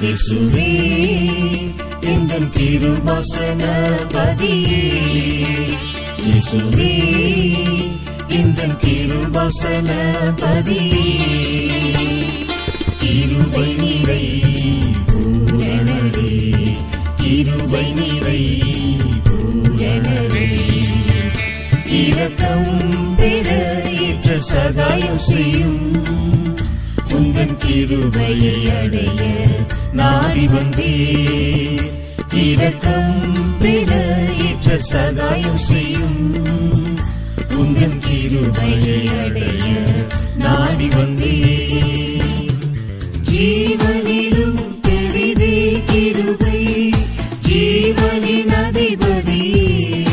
இயேசுவே எந்தன் கிருபாசனபதியே, இயேசுவே எந்தன் கிருபாசனபதியே. கிருபை நிறை பூரணரே, கிருபை நிறை பூரணரே, இரக்கம் பெற ஏற்ற சகாயம் செய்யும் உந்தன் கிருபையை அடைய நாடி வந்தே. இரக்கம் பெற ஏற்ற சகாயம் செய்யும் உந்தன் கிருபையை அடைய நாடி வந்தே. ஜீவனிலும் பெரிதே கிருபை, ஜீவனின் அதிபதியே,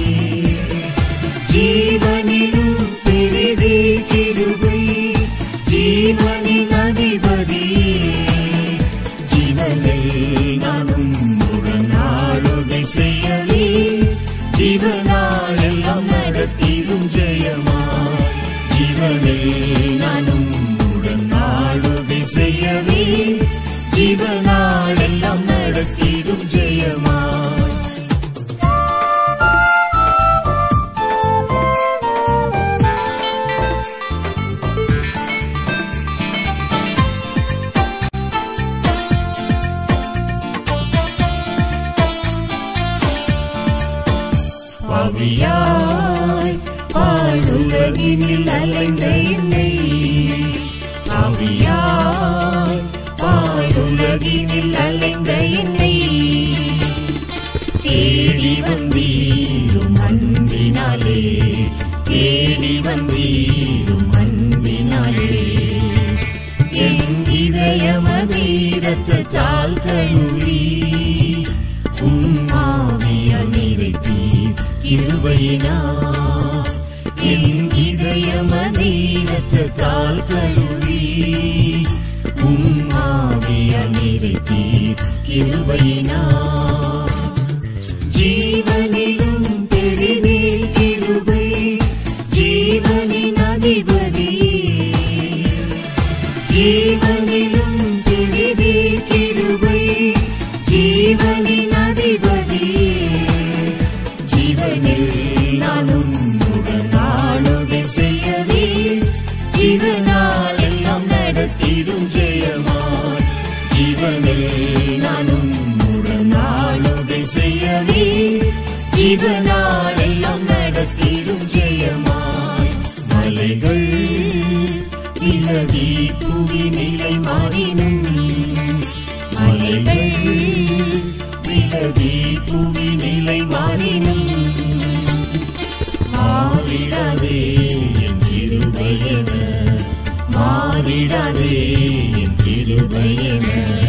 ஜீவனிலும் பெரிதே கிருபை, ஜீவனின் அதிபதியே. ஜீவனில் நானும் உடனாளுகை செய்யவே, ஜீவனால் எல்லாம் நடத்திடும் ஜெயமா. ஜீவனில் நானும் உடனாளுகை செய்யவே, ஜீவனால் எல்லாம் நடத்திடும் ஜெயமா. பாவியாய் பாழுலகினில் அலைந்த என்னை, பாவியாய் பாழுலகினில் அலைந்த என்னை தேடி வந்தீரும் அன்பினாலே, தேடி வந்தீரும் அன்பினாலே. என் இதயமதை இரத்தத்தால் கழுவி உம்மாவியால் நிறைத்தீர் கிருபையினார். என் இதயமதை இரத்தத்தால் கழுவி உம்மாவியால் நிறைத்தீர் கிருபையினார். ஜீவனிலும் பெரிதே கிருபை, ஜீவனின் அதிபதியே, ஜீவனிலும் பெரிதே கிருபை, ஜீவனின் அதிபதியே. ஜீவனில் நானும் உடனாளுகை செய்யவே, ஜீவனால் எல்லாம் நடத்திடும் ஜெயமாய். ஜீவனில் நானும் உடனாளுகை செய்யவே, ஜீவனால் எல்லாம் நடத்திடும் ஜெயமாய். மலைகள் விலகி புவி நிலை மாறினும், மலைகள் விலகி புவி நிலை மாறினும், மாறிடாதே என் கிருபையென, மாறிடாதே என் கிருபையென.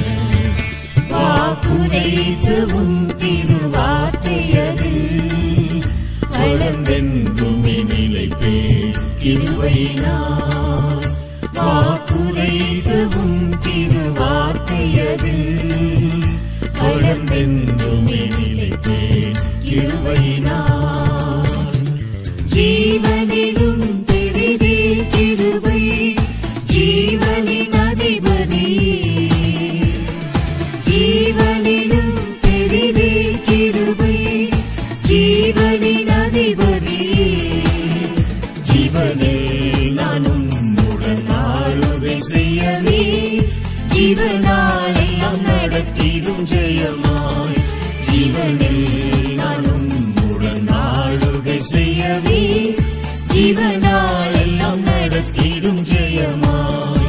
வாக்குரைத்தவும் திருவார்த்தையதில் வளர்ந்தென்றுமே நிலைப்பேன் கிருபையினார். வாக்குரைத்தவும் திருவார்த்தையதில் வளர்ந்தென்றுமே நிலைப்பேன் கிருபையினார். ஜீவனிலும் பெரிதே கிருபை, ஜீவனின் அதிபதியே, ஜீவனிலும் பெரிதே கிருபை, ஜீவனின் அதிபதியே. ஜீவனில் நானும் உடனாளுகை செய்யவே, ஜீவனால் எல்லாம் நடத்திடும் ஜெயமாய். ஜீவனில் நானும் உடனாளுகை செய்யவே, ஜீவனால் எல்லாம் நடத்திடும் ஜெயமாய்.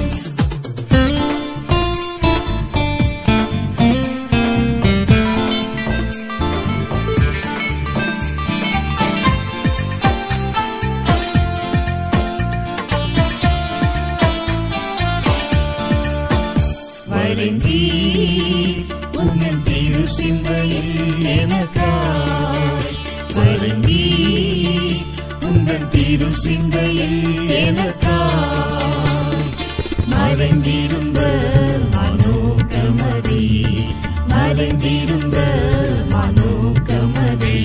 வரைந்தீ உந்தன் திரு சிந்தையில் எனக்காய், வரைந்தீ உந்தன் திரு சிந்தையில் எனக்காய். மறைந்திருந்த மனோகமதை, மறைந்திருந்த மனோகமதை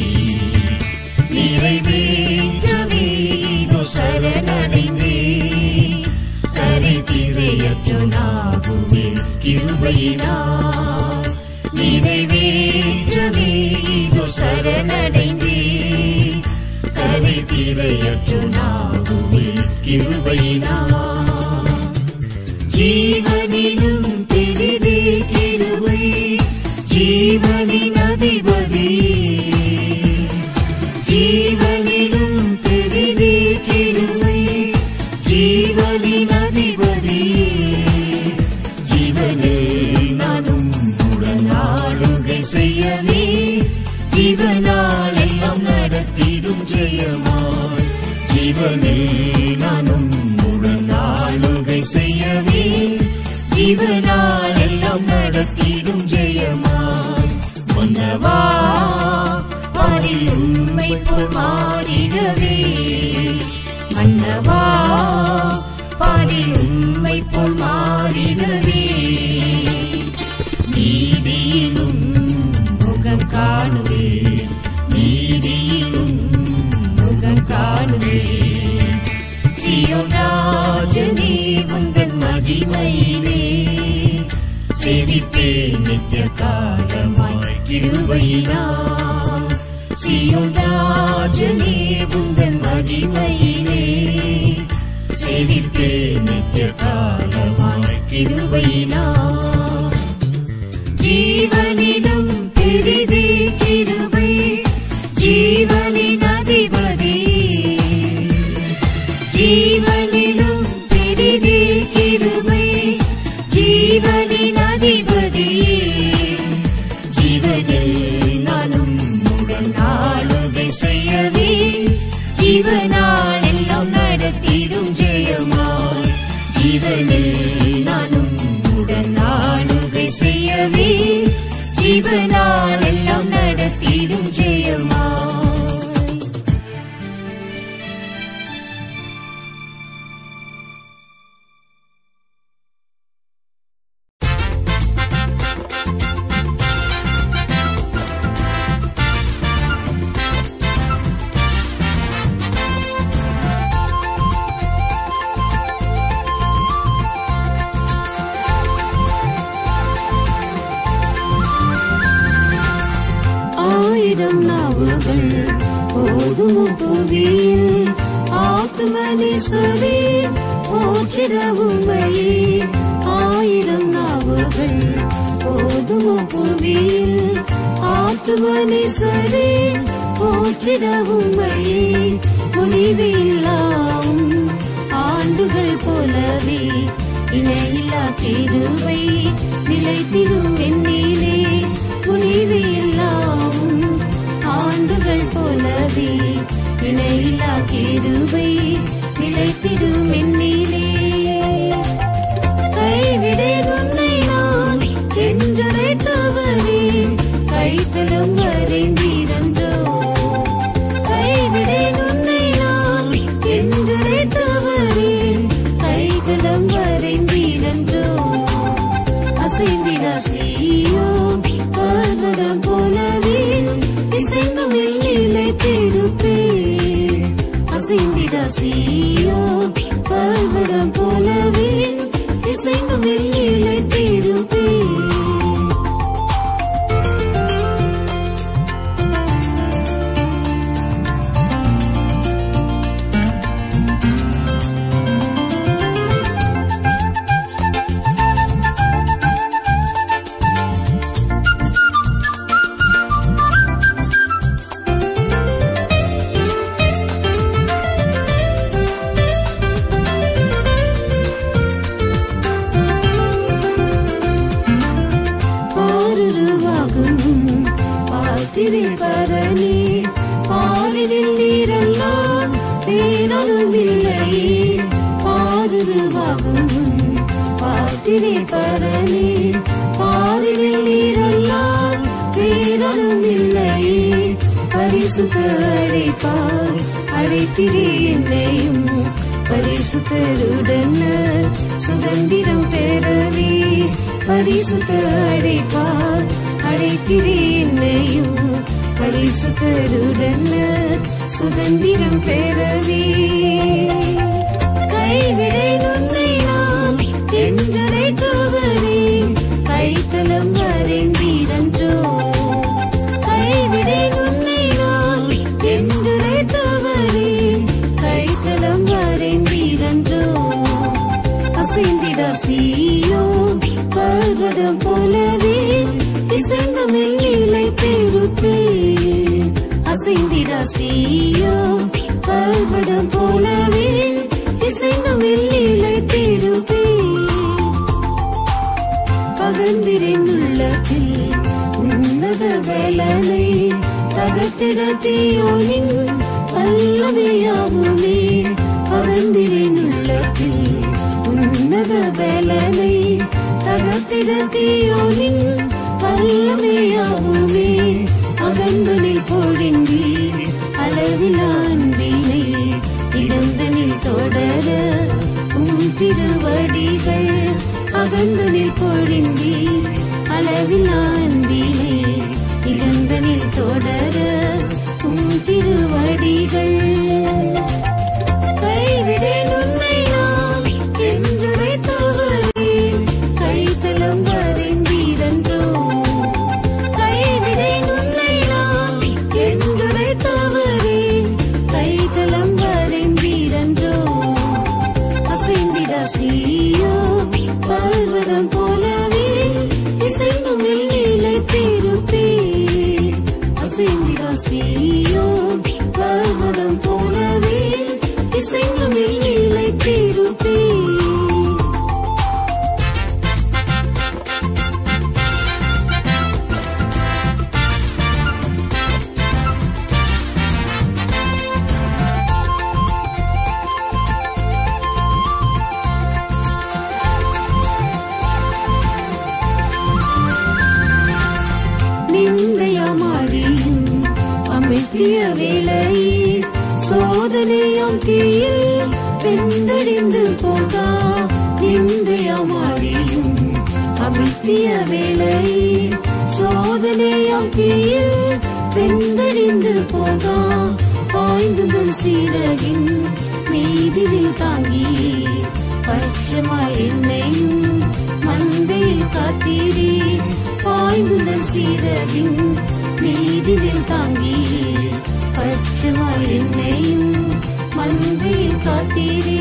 நிறைவேற்றவே இதோ சரணடைந்தே. கரை திரையற்ற நாகுவே கிருபையினார், கரை திரையற்று நாகுவே கிருபையினார். ஜீவனிலும் பெரிதே கிருபை, ஜீவனின் அதிபதி. ஜீவனிலும் பெரிதே கிருபை, ஜீவனின் அதிபதி. ஜீவனில் நானும் உடனாளுகை செய்யவே, ஜீவனால் எல்லாம் நடத்திடும் ஜெயமாய். ஜீவனில் நானும் உடனாளுகை செய்யவே, ஜீவனால் எல்லாம் நடத்திடும் ஜெயமாய். மன்னவா பாரில் உம்மை போல் மாறிடவே, மன்னவா பாரில் உம்மை போல் மாறிடவே. நீதியிலும் முகம் காணுவே, நீதியிலும் முகம் காணுவே. சீயோன் ராஜனே உந்தன் மகிமையிலே, சேவிப்பே நித்திய காலமாய் கிருபையினார். சீயோன் ராஜனே உந்தன் மகிமையிலே, சேவிப்பே நித்திய காலமாய் கிருபையினார். ஜீவனிலும் பெரிதே கிருபை, ஜீவனின் அதிபதி. ஜீவனிலும் பெரிதே கிருபை, ஜீவனின் அதிபதி. ஜீவனில் நானும் உடன் ஆளுகை செய்யவே, ஜீவனால் எல்லாம் நடத்திடும் ஜெயமாய். ஜீவனில் நானும் உடன் ஆளுகை செய்யவே, ஜீவனால் எல்லாம் நடத்திடும் ஜெயமாய். ஆயிரம் நாவுகள் போதுமோ புவியில், ஆத்மனேஸ்வரே போற்றிட உம்மையே. ஆயிரம் நாவுகள் போதுமோ புவியில், ஆத்மனேஸ்வரே போற்றிட உம்மையே. முடிவில்லாவும் ஆண்டுகள் போலவே, இணையில்லா கிருபை நிலைத்திடும் என்னிலே. முடிவில்லாவும் ஆண்டுகள் போலவே, இணையில்லா கிருபை நிலைத்திடும் என்னிலே. கைவிடேன் உன்னை நான் என்றழைத்தவரே, கைத்தலம் வரைந்தீரன்றோ. கைவிடேன் உன்னை நான் என்றழைத்தவரே, கைத்தலம் வரைந்தீரன்றோ. அசைந்திட சீயோன் பர்வதம் போலவே, இசைந்தும் நிலைத்திருப்பேன். அசைந்திட சீயோன் பர்வதம் போலவே, இசைந்தும் நிலைத்திருப்பேன். பரனே பாரினில் நீரெல்லாம் பேரலும் இல்லையே. பாருருவாகும் பார்த்திரே பரனே, பாரினில் நீரெல்லாம் பேரலும் இல்லையே. பரிசுத்த அழைப்பால் அழைத்திரே என்னையும், பரிசுத்தருடன் சுதந்திரம் பெறவே. பரிசுத்த அழைப்பால் அழைத்திரே என்னையும், பரிசுத்தருடன் சுதந்திரம் பெறவே. கைவிடேன் உன்னை நான் என்றழைத்தவரே, கைத்தலம் தகத்திட தீயோனின் பல்லவியாகுமே பகந்திரின் உள்ளத்தில் உன்னத வேலனை தகத்திட தீயோனின் பல்லவியாகுமே அகந்தனில் பொழிந்தி அளவில் அன்பினை இகந்தனில் தொடர திருவடிகள் அகந்தனில் பொழிந்தி அளவில் அன்பினை இகந்தனில் தொடர திருவடிகள் கைவிடேன் உன்னை நான் என்றுரைத்தவரே கைத்தலம் வரைந்தீரன்றோ கைவிடேன் உன்னை நான் என்றுரைத்தவரே கைத்தலம் வரைந்தீரன்றோ அசைந்திட சீயோ பர்வதம் போலவே இசைந்தும் நிலைத்திருப்பே அசைந்திட சீயோ பர்வதம் போலவே இசைந்தும் நிலைத்திருப்பே அமிழ்த்திய வேளையில் சோதனையாம் தீயில் வெந்தடிந்து போகா நிந்தையாமாடியும் அமிழ்த்திய வேளையில் சோதனையாம் தீயில் வெந்தடிந்து போகா பாய்ந்துதன் சீரகின் மீதில் தாங்கி பட்சமாய் என்னையும் மந்தையில் காத்தீரே பாய்ந்துதன் சீரகின் மீதில் தாங்கி பட்சமாய் என்னையும் மந்தையில் காத்தீரே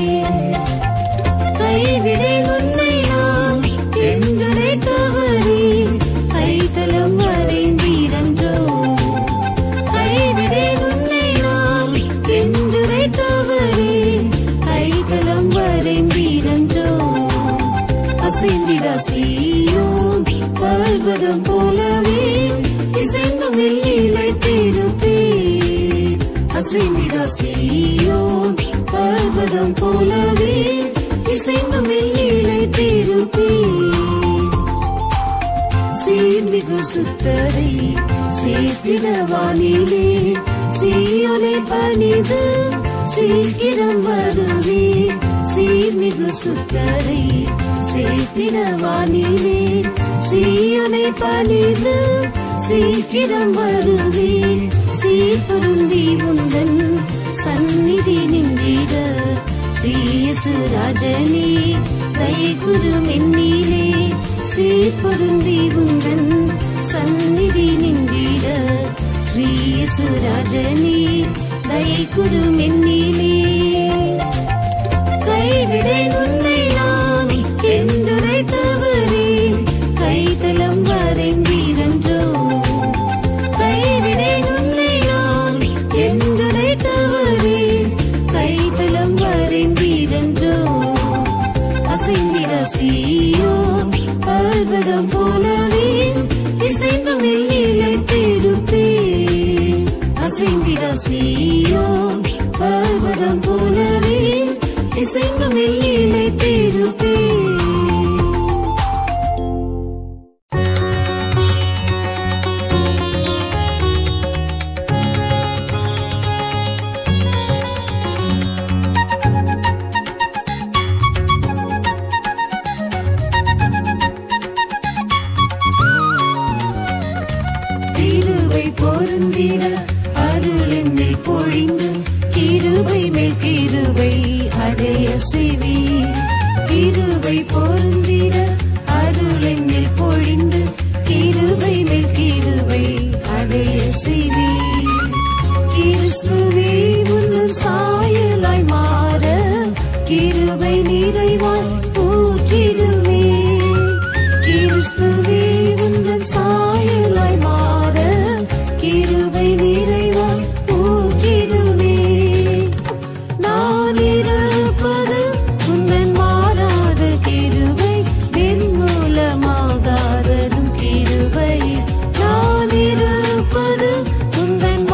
கைவிடேன் உன்னை நான் என்றுரைத்தவரே கைத்தலம் வரைந்தீரன்றோ கைவிடேன் உன்னை நான் என்றுரைத்தவரே கைத்தலம் வரைந்தீரன்றோ அசைந்திட சீயோன் பர்வதம் போலவே இசைந்தும் நிலைத்திருப்பே அசைந்திட சீயோன் பர்வதம் போலவே இசைந்தும் நிலைத்திருப்பே சீர்மிகு சுத்தரை சேர்த்திட வானிலே சீயோனை பணிது சீக்கிரம் வருவே சீர்மிகு சுத்தரை சேர்த்திட வானிலே சீயோனை பணிது சீக்கிரம் வருவே சீர்பொருந்தி உந்தன் சந்நிதி நின்றிட ஸ்ரீயசு ராஜனே கைகுரு மென்னிலே சீர்பொருந்தி உந்தன் சந்நிதி நின்றிட ஸ்ரீயசு ராஜனே கைகுரு மென்னிலே கைவிடேன் உன்னை நான் என்றுரைத்தவரே கைத்தலம் வரைந்தீரன்றோ கைவிடேன் உன்னை நான் என்றுரைத்தவரே கைத்தலம் வரைந்தீரன்றோ அசைந்திட சீயோன் பர்வதம் போலவே இசைந்தும் நிலைத்திருப்பே அசைந்திட சீயோன் பர்வதம் போலவே இசைந்தும் நிலைத்திருப்பே பொருந்திட அருள் என்னில் பொழிந்து கிருபை மேல் கிருபை அடைய செய்வி கிருபை பொருந்திட அருள் என்னில் பொழிந்து கிருபை மேல் கிருபை அடைய செய்வி கிறிஸ்துவே உந்தன் சாயலாய் மாற கிருபை நிறைவாய் ஊற்றிடுவே கிறிஸ்துவே உந்தன் சாயலாய் மாற கிருபை நிறைவாய் ஊற்றிடுமே நான் இருப்பது உந்தன் மாறாத கிருபை வெண்மூலமாகாததும் கிருபை நான் இருப்பது உந்தன்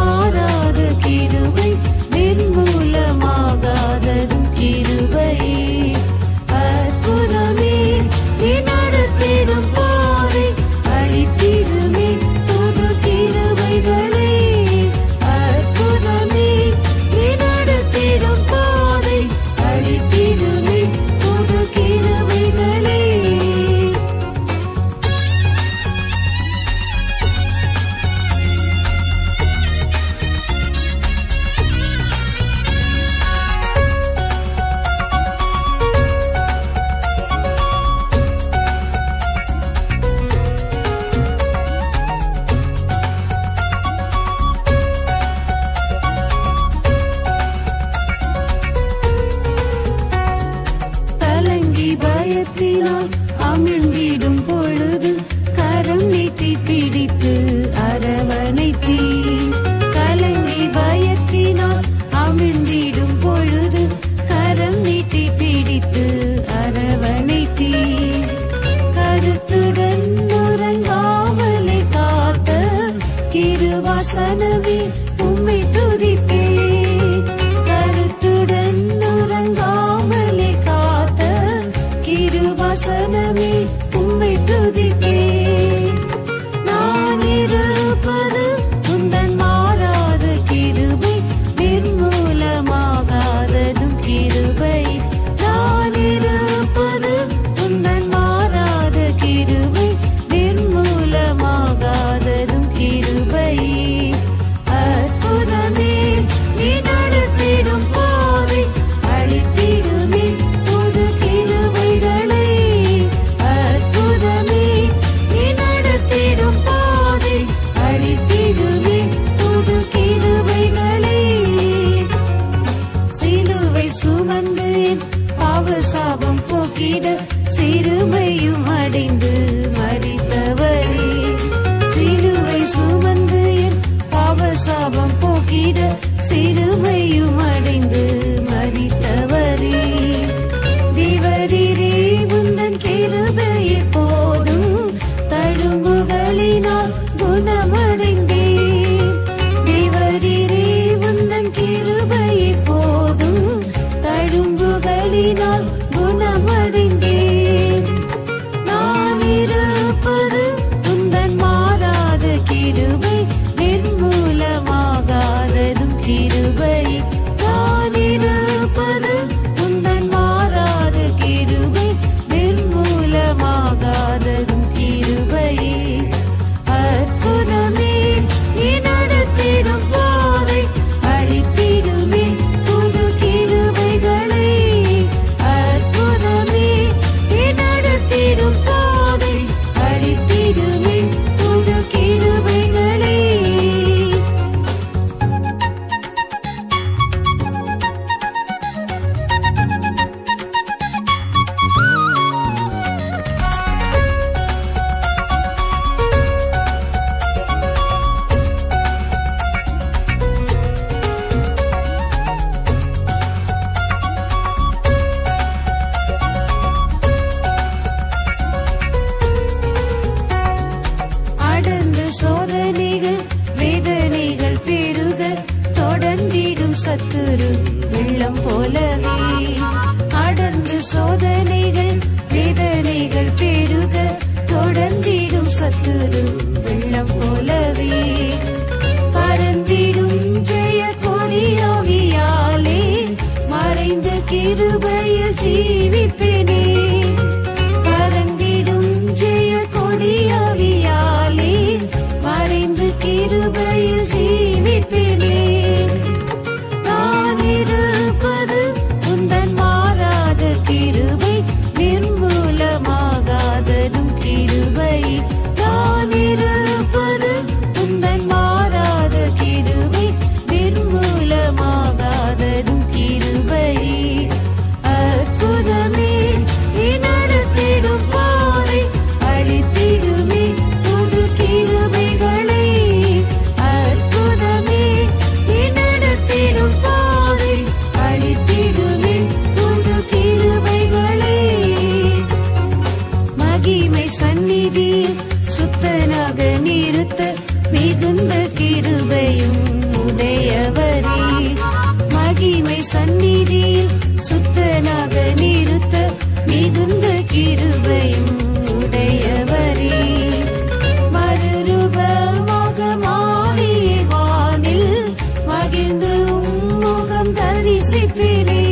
சுமந்து என் பாவசாபம் போக்கிட சிறுமையும் அடைந்து மரித்தவரே. சிலுவை சுமந்து என் பாவசாபம் போக்கிட சிறுமையும் அடைந்து மரித்தவரே. தேவரீரே உந்தன் கிருபையே போதும், தழும்புகளினால் குணமடைந்தேன். தேவரீரே உந்தன் கிருபையே போதும், தழும்புகளினால் குணமடைந்தேன். நான் இருப்பது உந்தன் மாறாத கிருபை, நிர்மூலமாகாததும் கிருபை. நான் இருப்பது உந்தன் மாறாத கிருபை, நிர்மூலமாகாததும் கிருபை. அற்புதமே நீ நடத்திடும் பாதை, அழித்திடுமே புது கிருபைகளை. அற்புதமே நீ நடத்திடும் பாதை, அழித்திடுமே புது கிருபைகளை. அடர்ந்த சோதனைகள் வேதனைகள் பெருக தொடர்ந்திடும் சத்துரு வெள்ளம் போலவே. அடர்ந்த சோதனைகள் வேதனைகள் பெருக தொடர்ந்திடும் சத்துரு வெள்ளம் போலவே. பறந்திடும் ஜெய கொடியாவியாலே மறைந்த கிருபையில் ஜீவிப்பேனே. பறந்திடும் ஜெய கொடியாவியாலே மறைந்து கிருபையில் ஜீவிப்பேனே. நான் இருப்பது உந்தன் மாறாத கிருபை, நிர்மூலமாகாததும் கிருபை. நான் இருப்பது உந்தன் மாறாத கிருபை, நிர்மூலமாகாததும் கிருபை. அற்புதமே நீ நடத்திடும் பாதை, அழித்திடுமே புது கிருபைகளை. அற்புதமே நீ நடத்திடும் பாதை, அழித்திடுமே புது கிருபைகளை. மகிமை சந்நிதியில் சுத்தனாக நிறுத்த மிகுந்த கிருபையும் உடையவரே. மகிமை சந்நிதியில் சுத்தனாக நிறுத்த மிகுந்த கிருபையும் உடையவரே. மறுரூபமாக மாறிய வானில் மகிழ்ந்து உம்முகம் தரிசிப்பேனே.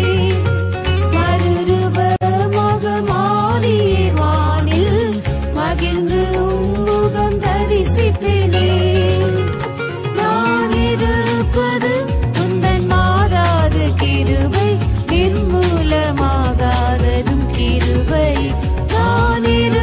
மறுரூபமாக மாறிய வானில் மகிழ்ந்து உம்முகம் தரிசிப்பேனே. நான் இருப்பது உந்தன் மாறாத கிருபை, நிர்மூலமாகாததும் கிருபை. நான்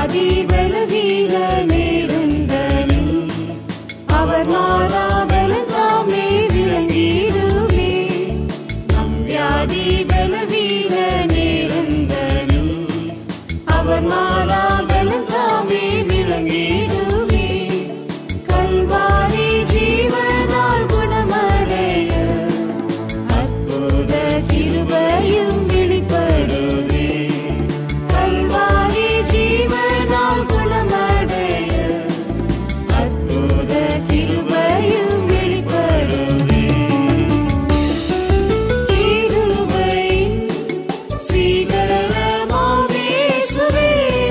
வியாதி பலவீன நேருந்தனில் அவர் மாறா பலந்தாமே விளங்கிடுவே. நம் வியாதி பலவீன நேருந்தனில் அவர் மாறா பலந்தாமே விளங்கிடுவே. கல்வாரி ஜீவனால் குணமடைய அற்புத கிருபையும் வெளிப்படுவே. கல்வாரி ஜீவனால் குணமடைய அற்புத கிருபையும் வெளிப்படுவே. கிருபையின் சீகரமாம் இயேசுவே,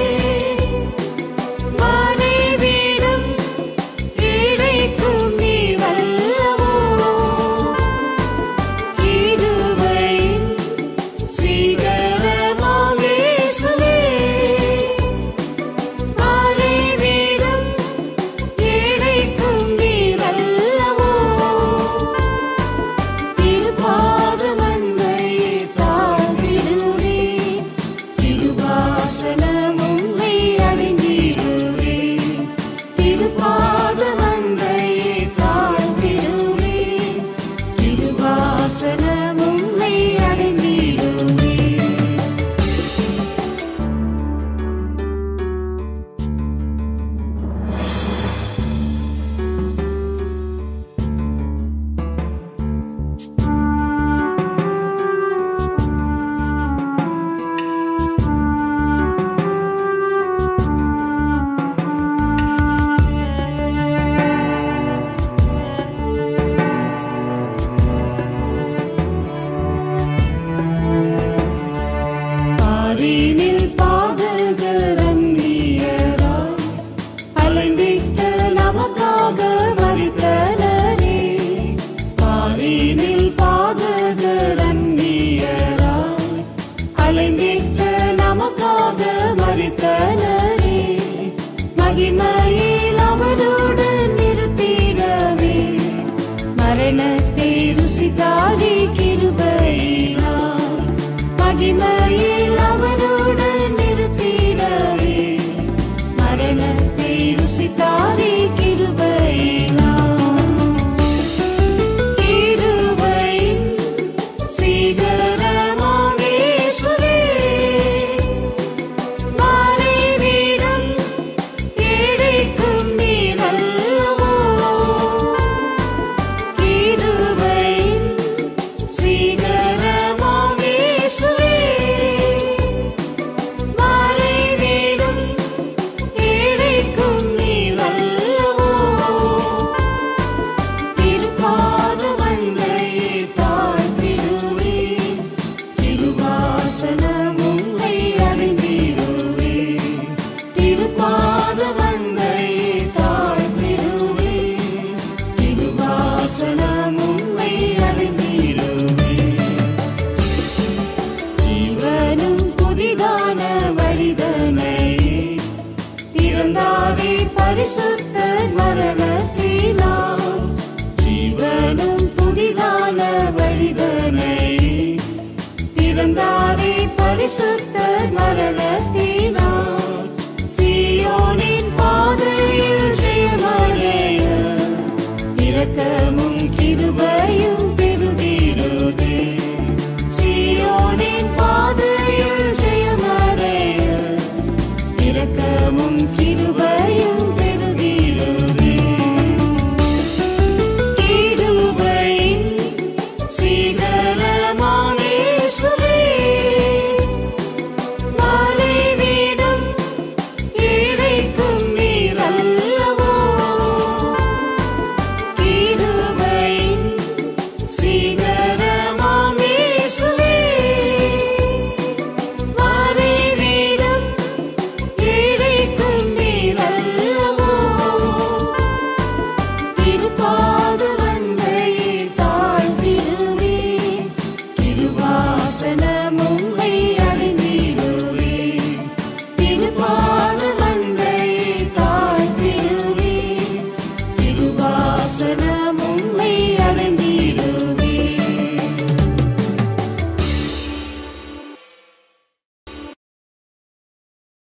மறைவிடம் கிடைக்கும் நீர் அல்லவோ. கிருபையின் சீகரமாம் இயேசுவே, மறைவிடம் கிடைக்கும் நீர் அல்லவோ. திருப்பாதமன்னையே தாழ்ந்திடுவே, திருவாசனம் உம்மை அடைந்திடுவே. திருப்பாதமன்னையே தாழ்ந்திடுவே, திருவாசனம் உம்மை அடைந்திடுவே. பாரினில் பாதகர் அந்நியராய் அலைந்திட்ட நமக்காக மரித்தனரே. பாரினில் பாதகர் அந்நியராய் அலைந்திட்ட நமக்காக மரித்தனரே. மகிமையில் அவருடன் நிறுத்திடவே மரணத்தை ருசித்தாரே கிருபையினால். மகிமையில் அவருடன் நிறுத்திடவே மரணத்தை ருசித்தாரே கிருபையினால். கிருபையின் சீகரமாம் இயேசுவே, மறைவிடம் கிடைக்கும் நீர் அல்லவோ. கிருபையின் சீகரமாம் இயேசுவே, மறைவிடம் கிடைக்கும் நீர் அல்லவோ. திருப்பாதமன்னையே தாழ்ந்திடுவே, திருவாசனம் உம்மை அடைந்திடுவே. திருப்பாதமன்னையே தாழ்ந்திடுவே, திருவாசனம் உம்மை அடைந்திடுவே. ஜீவனும் புதிதான வழிதனையே திறந்தாவே பரிசுத்த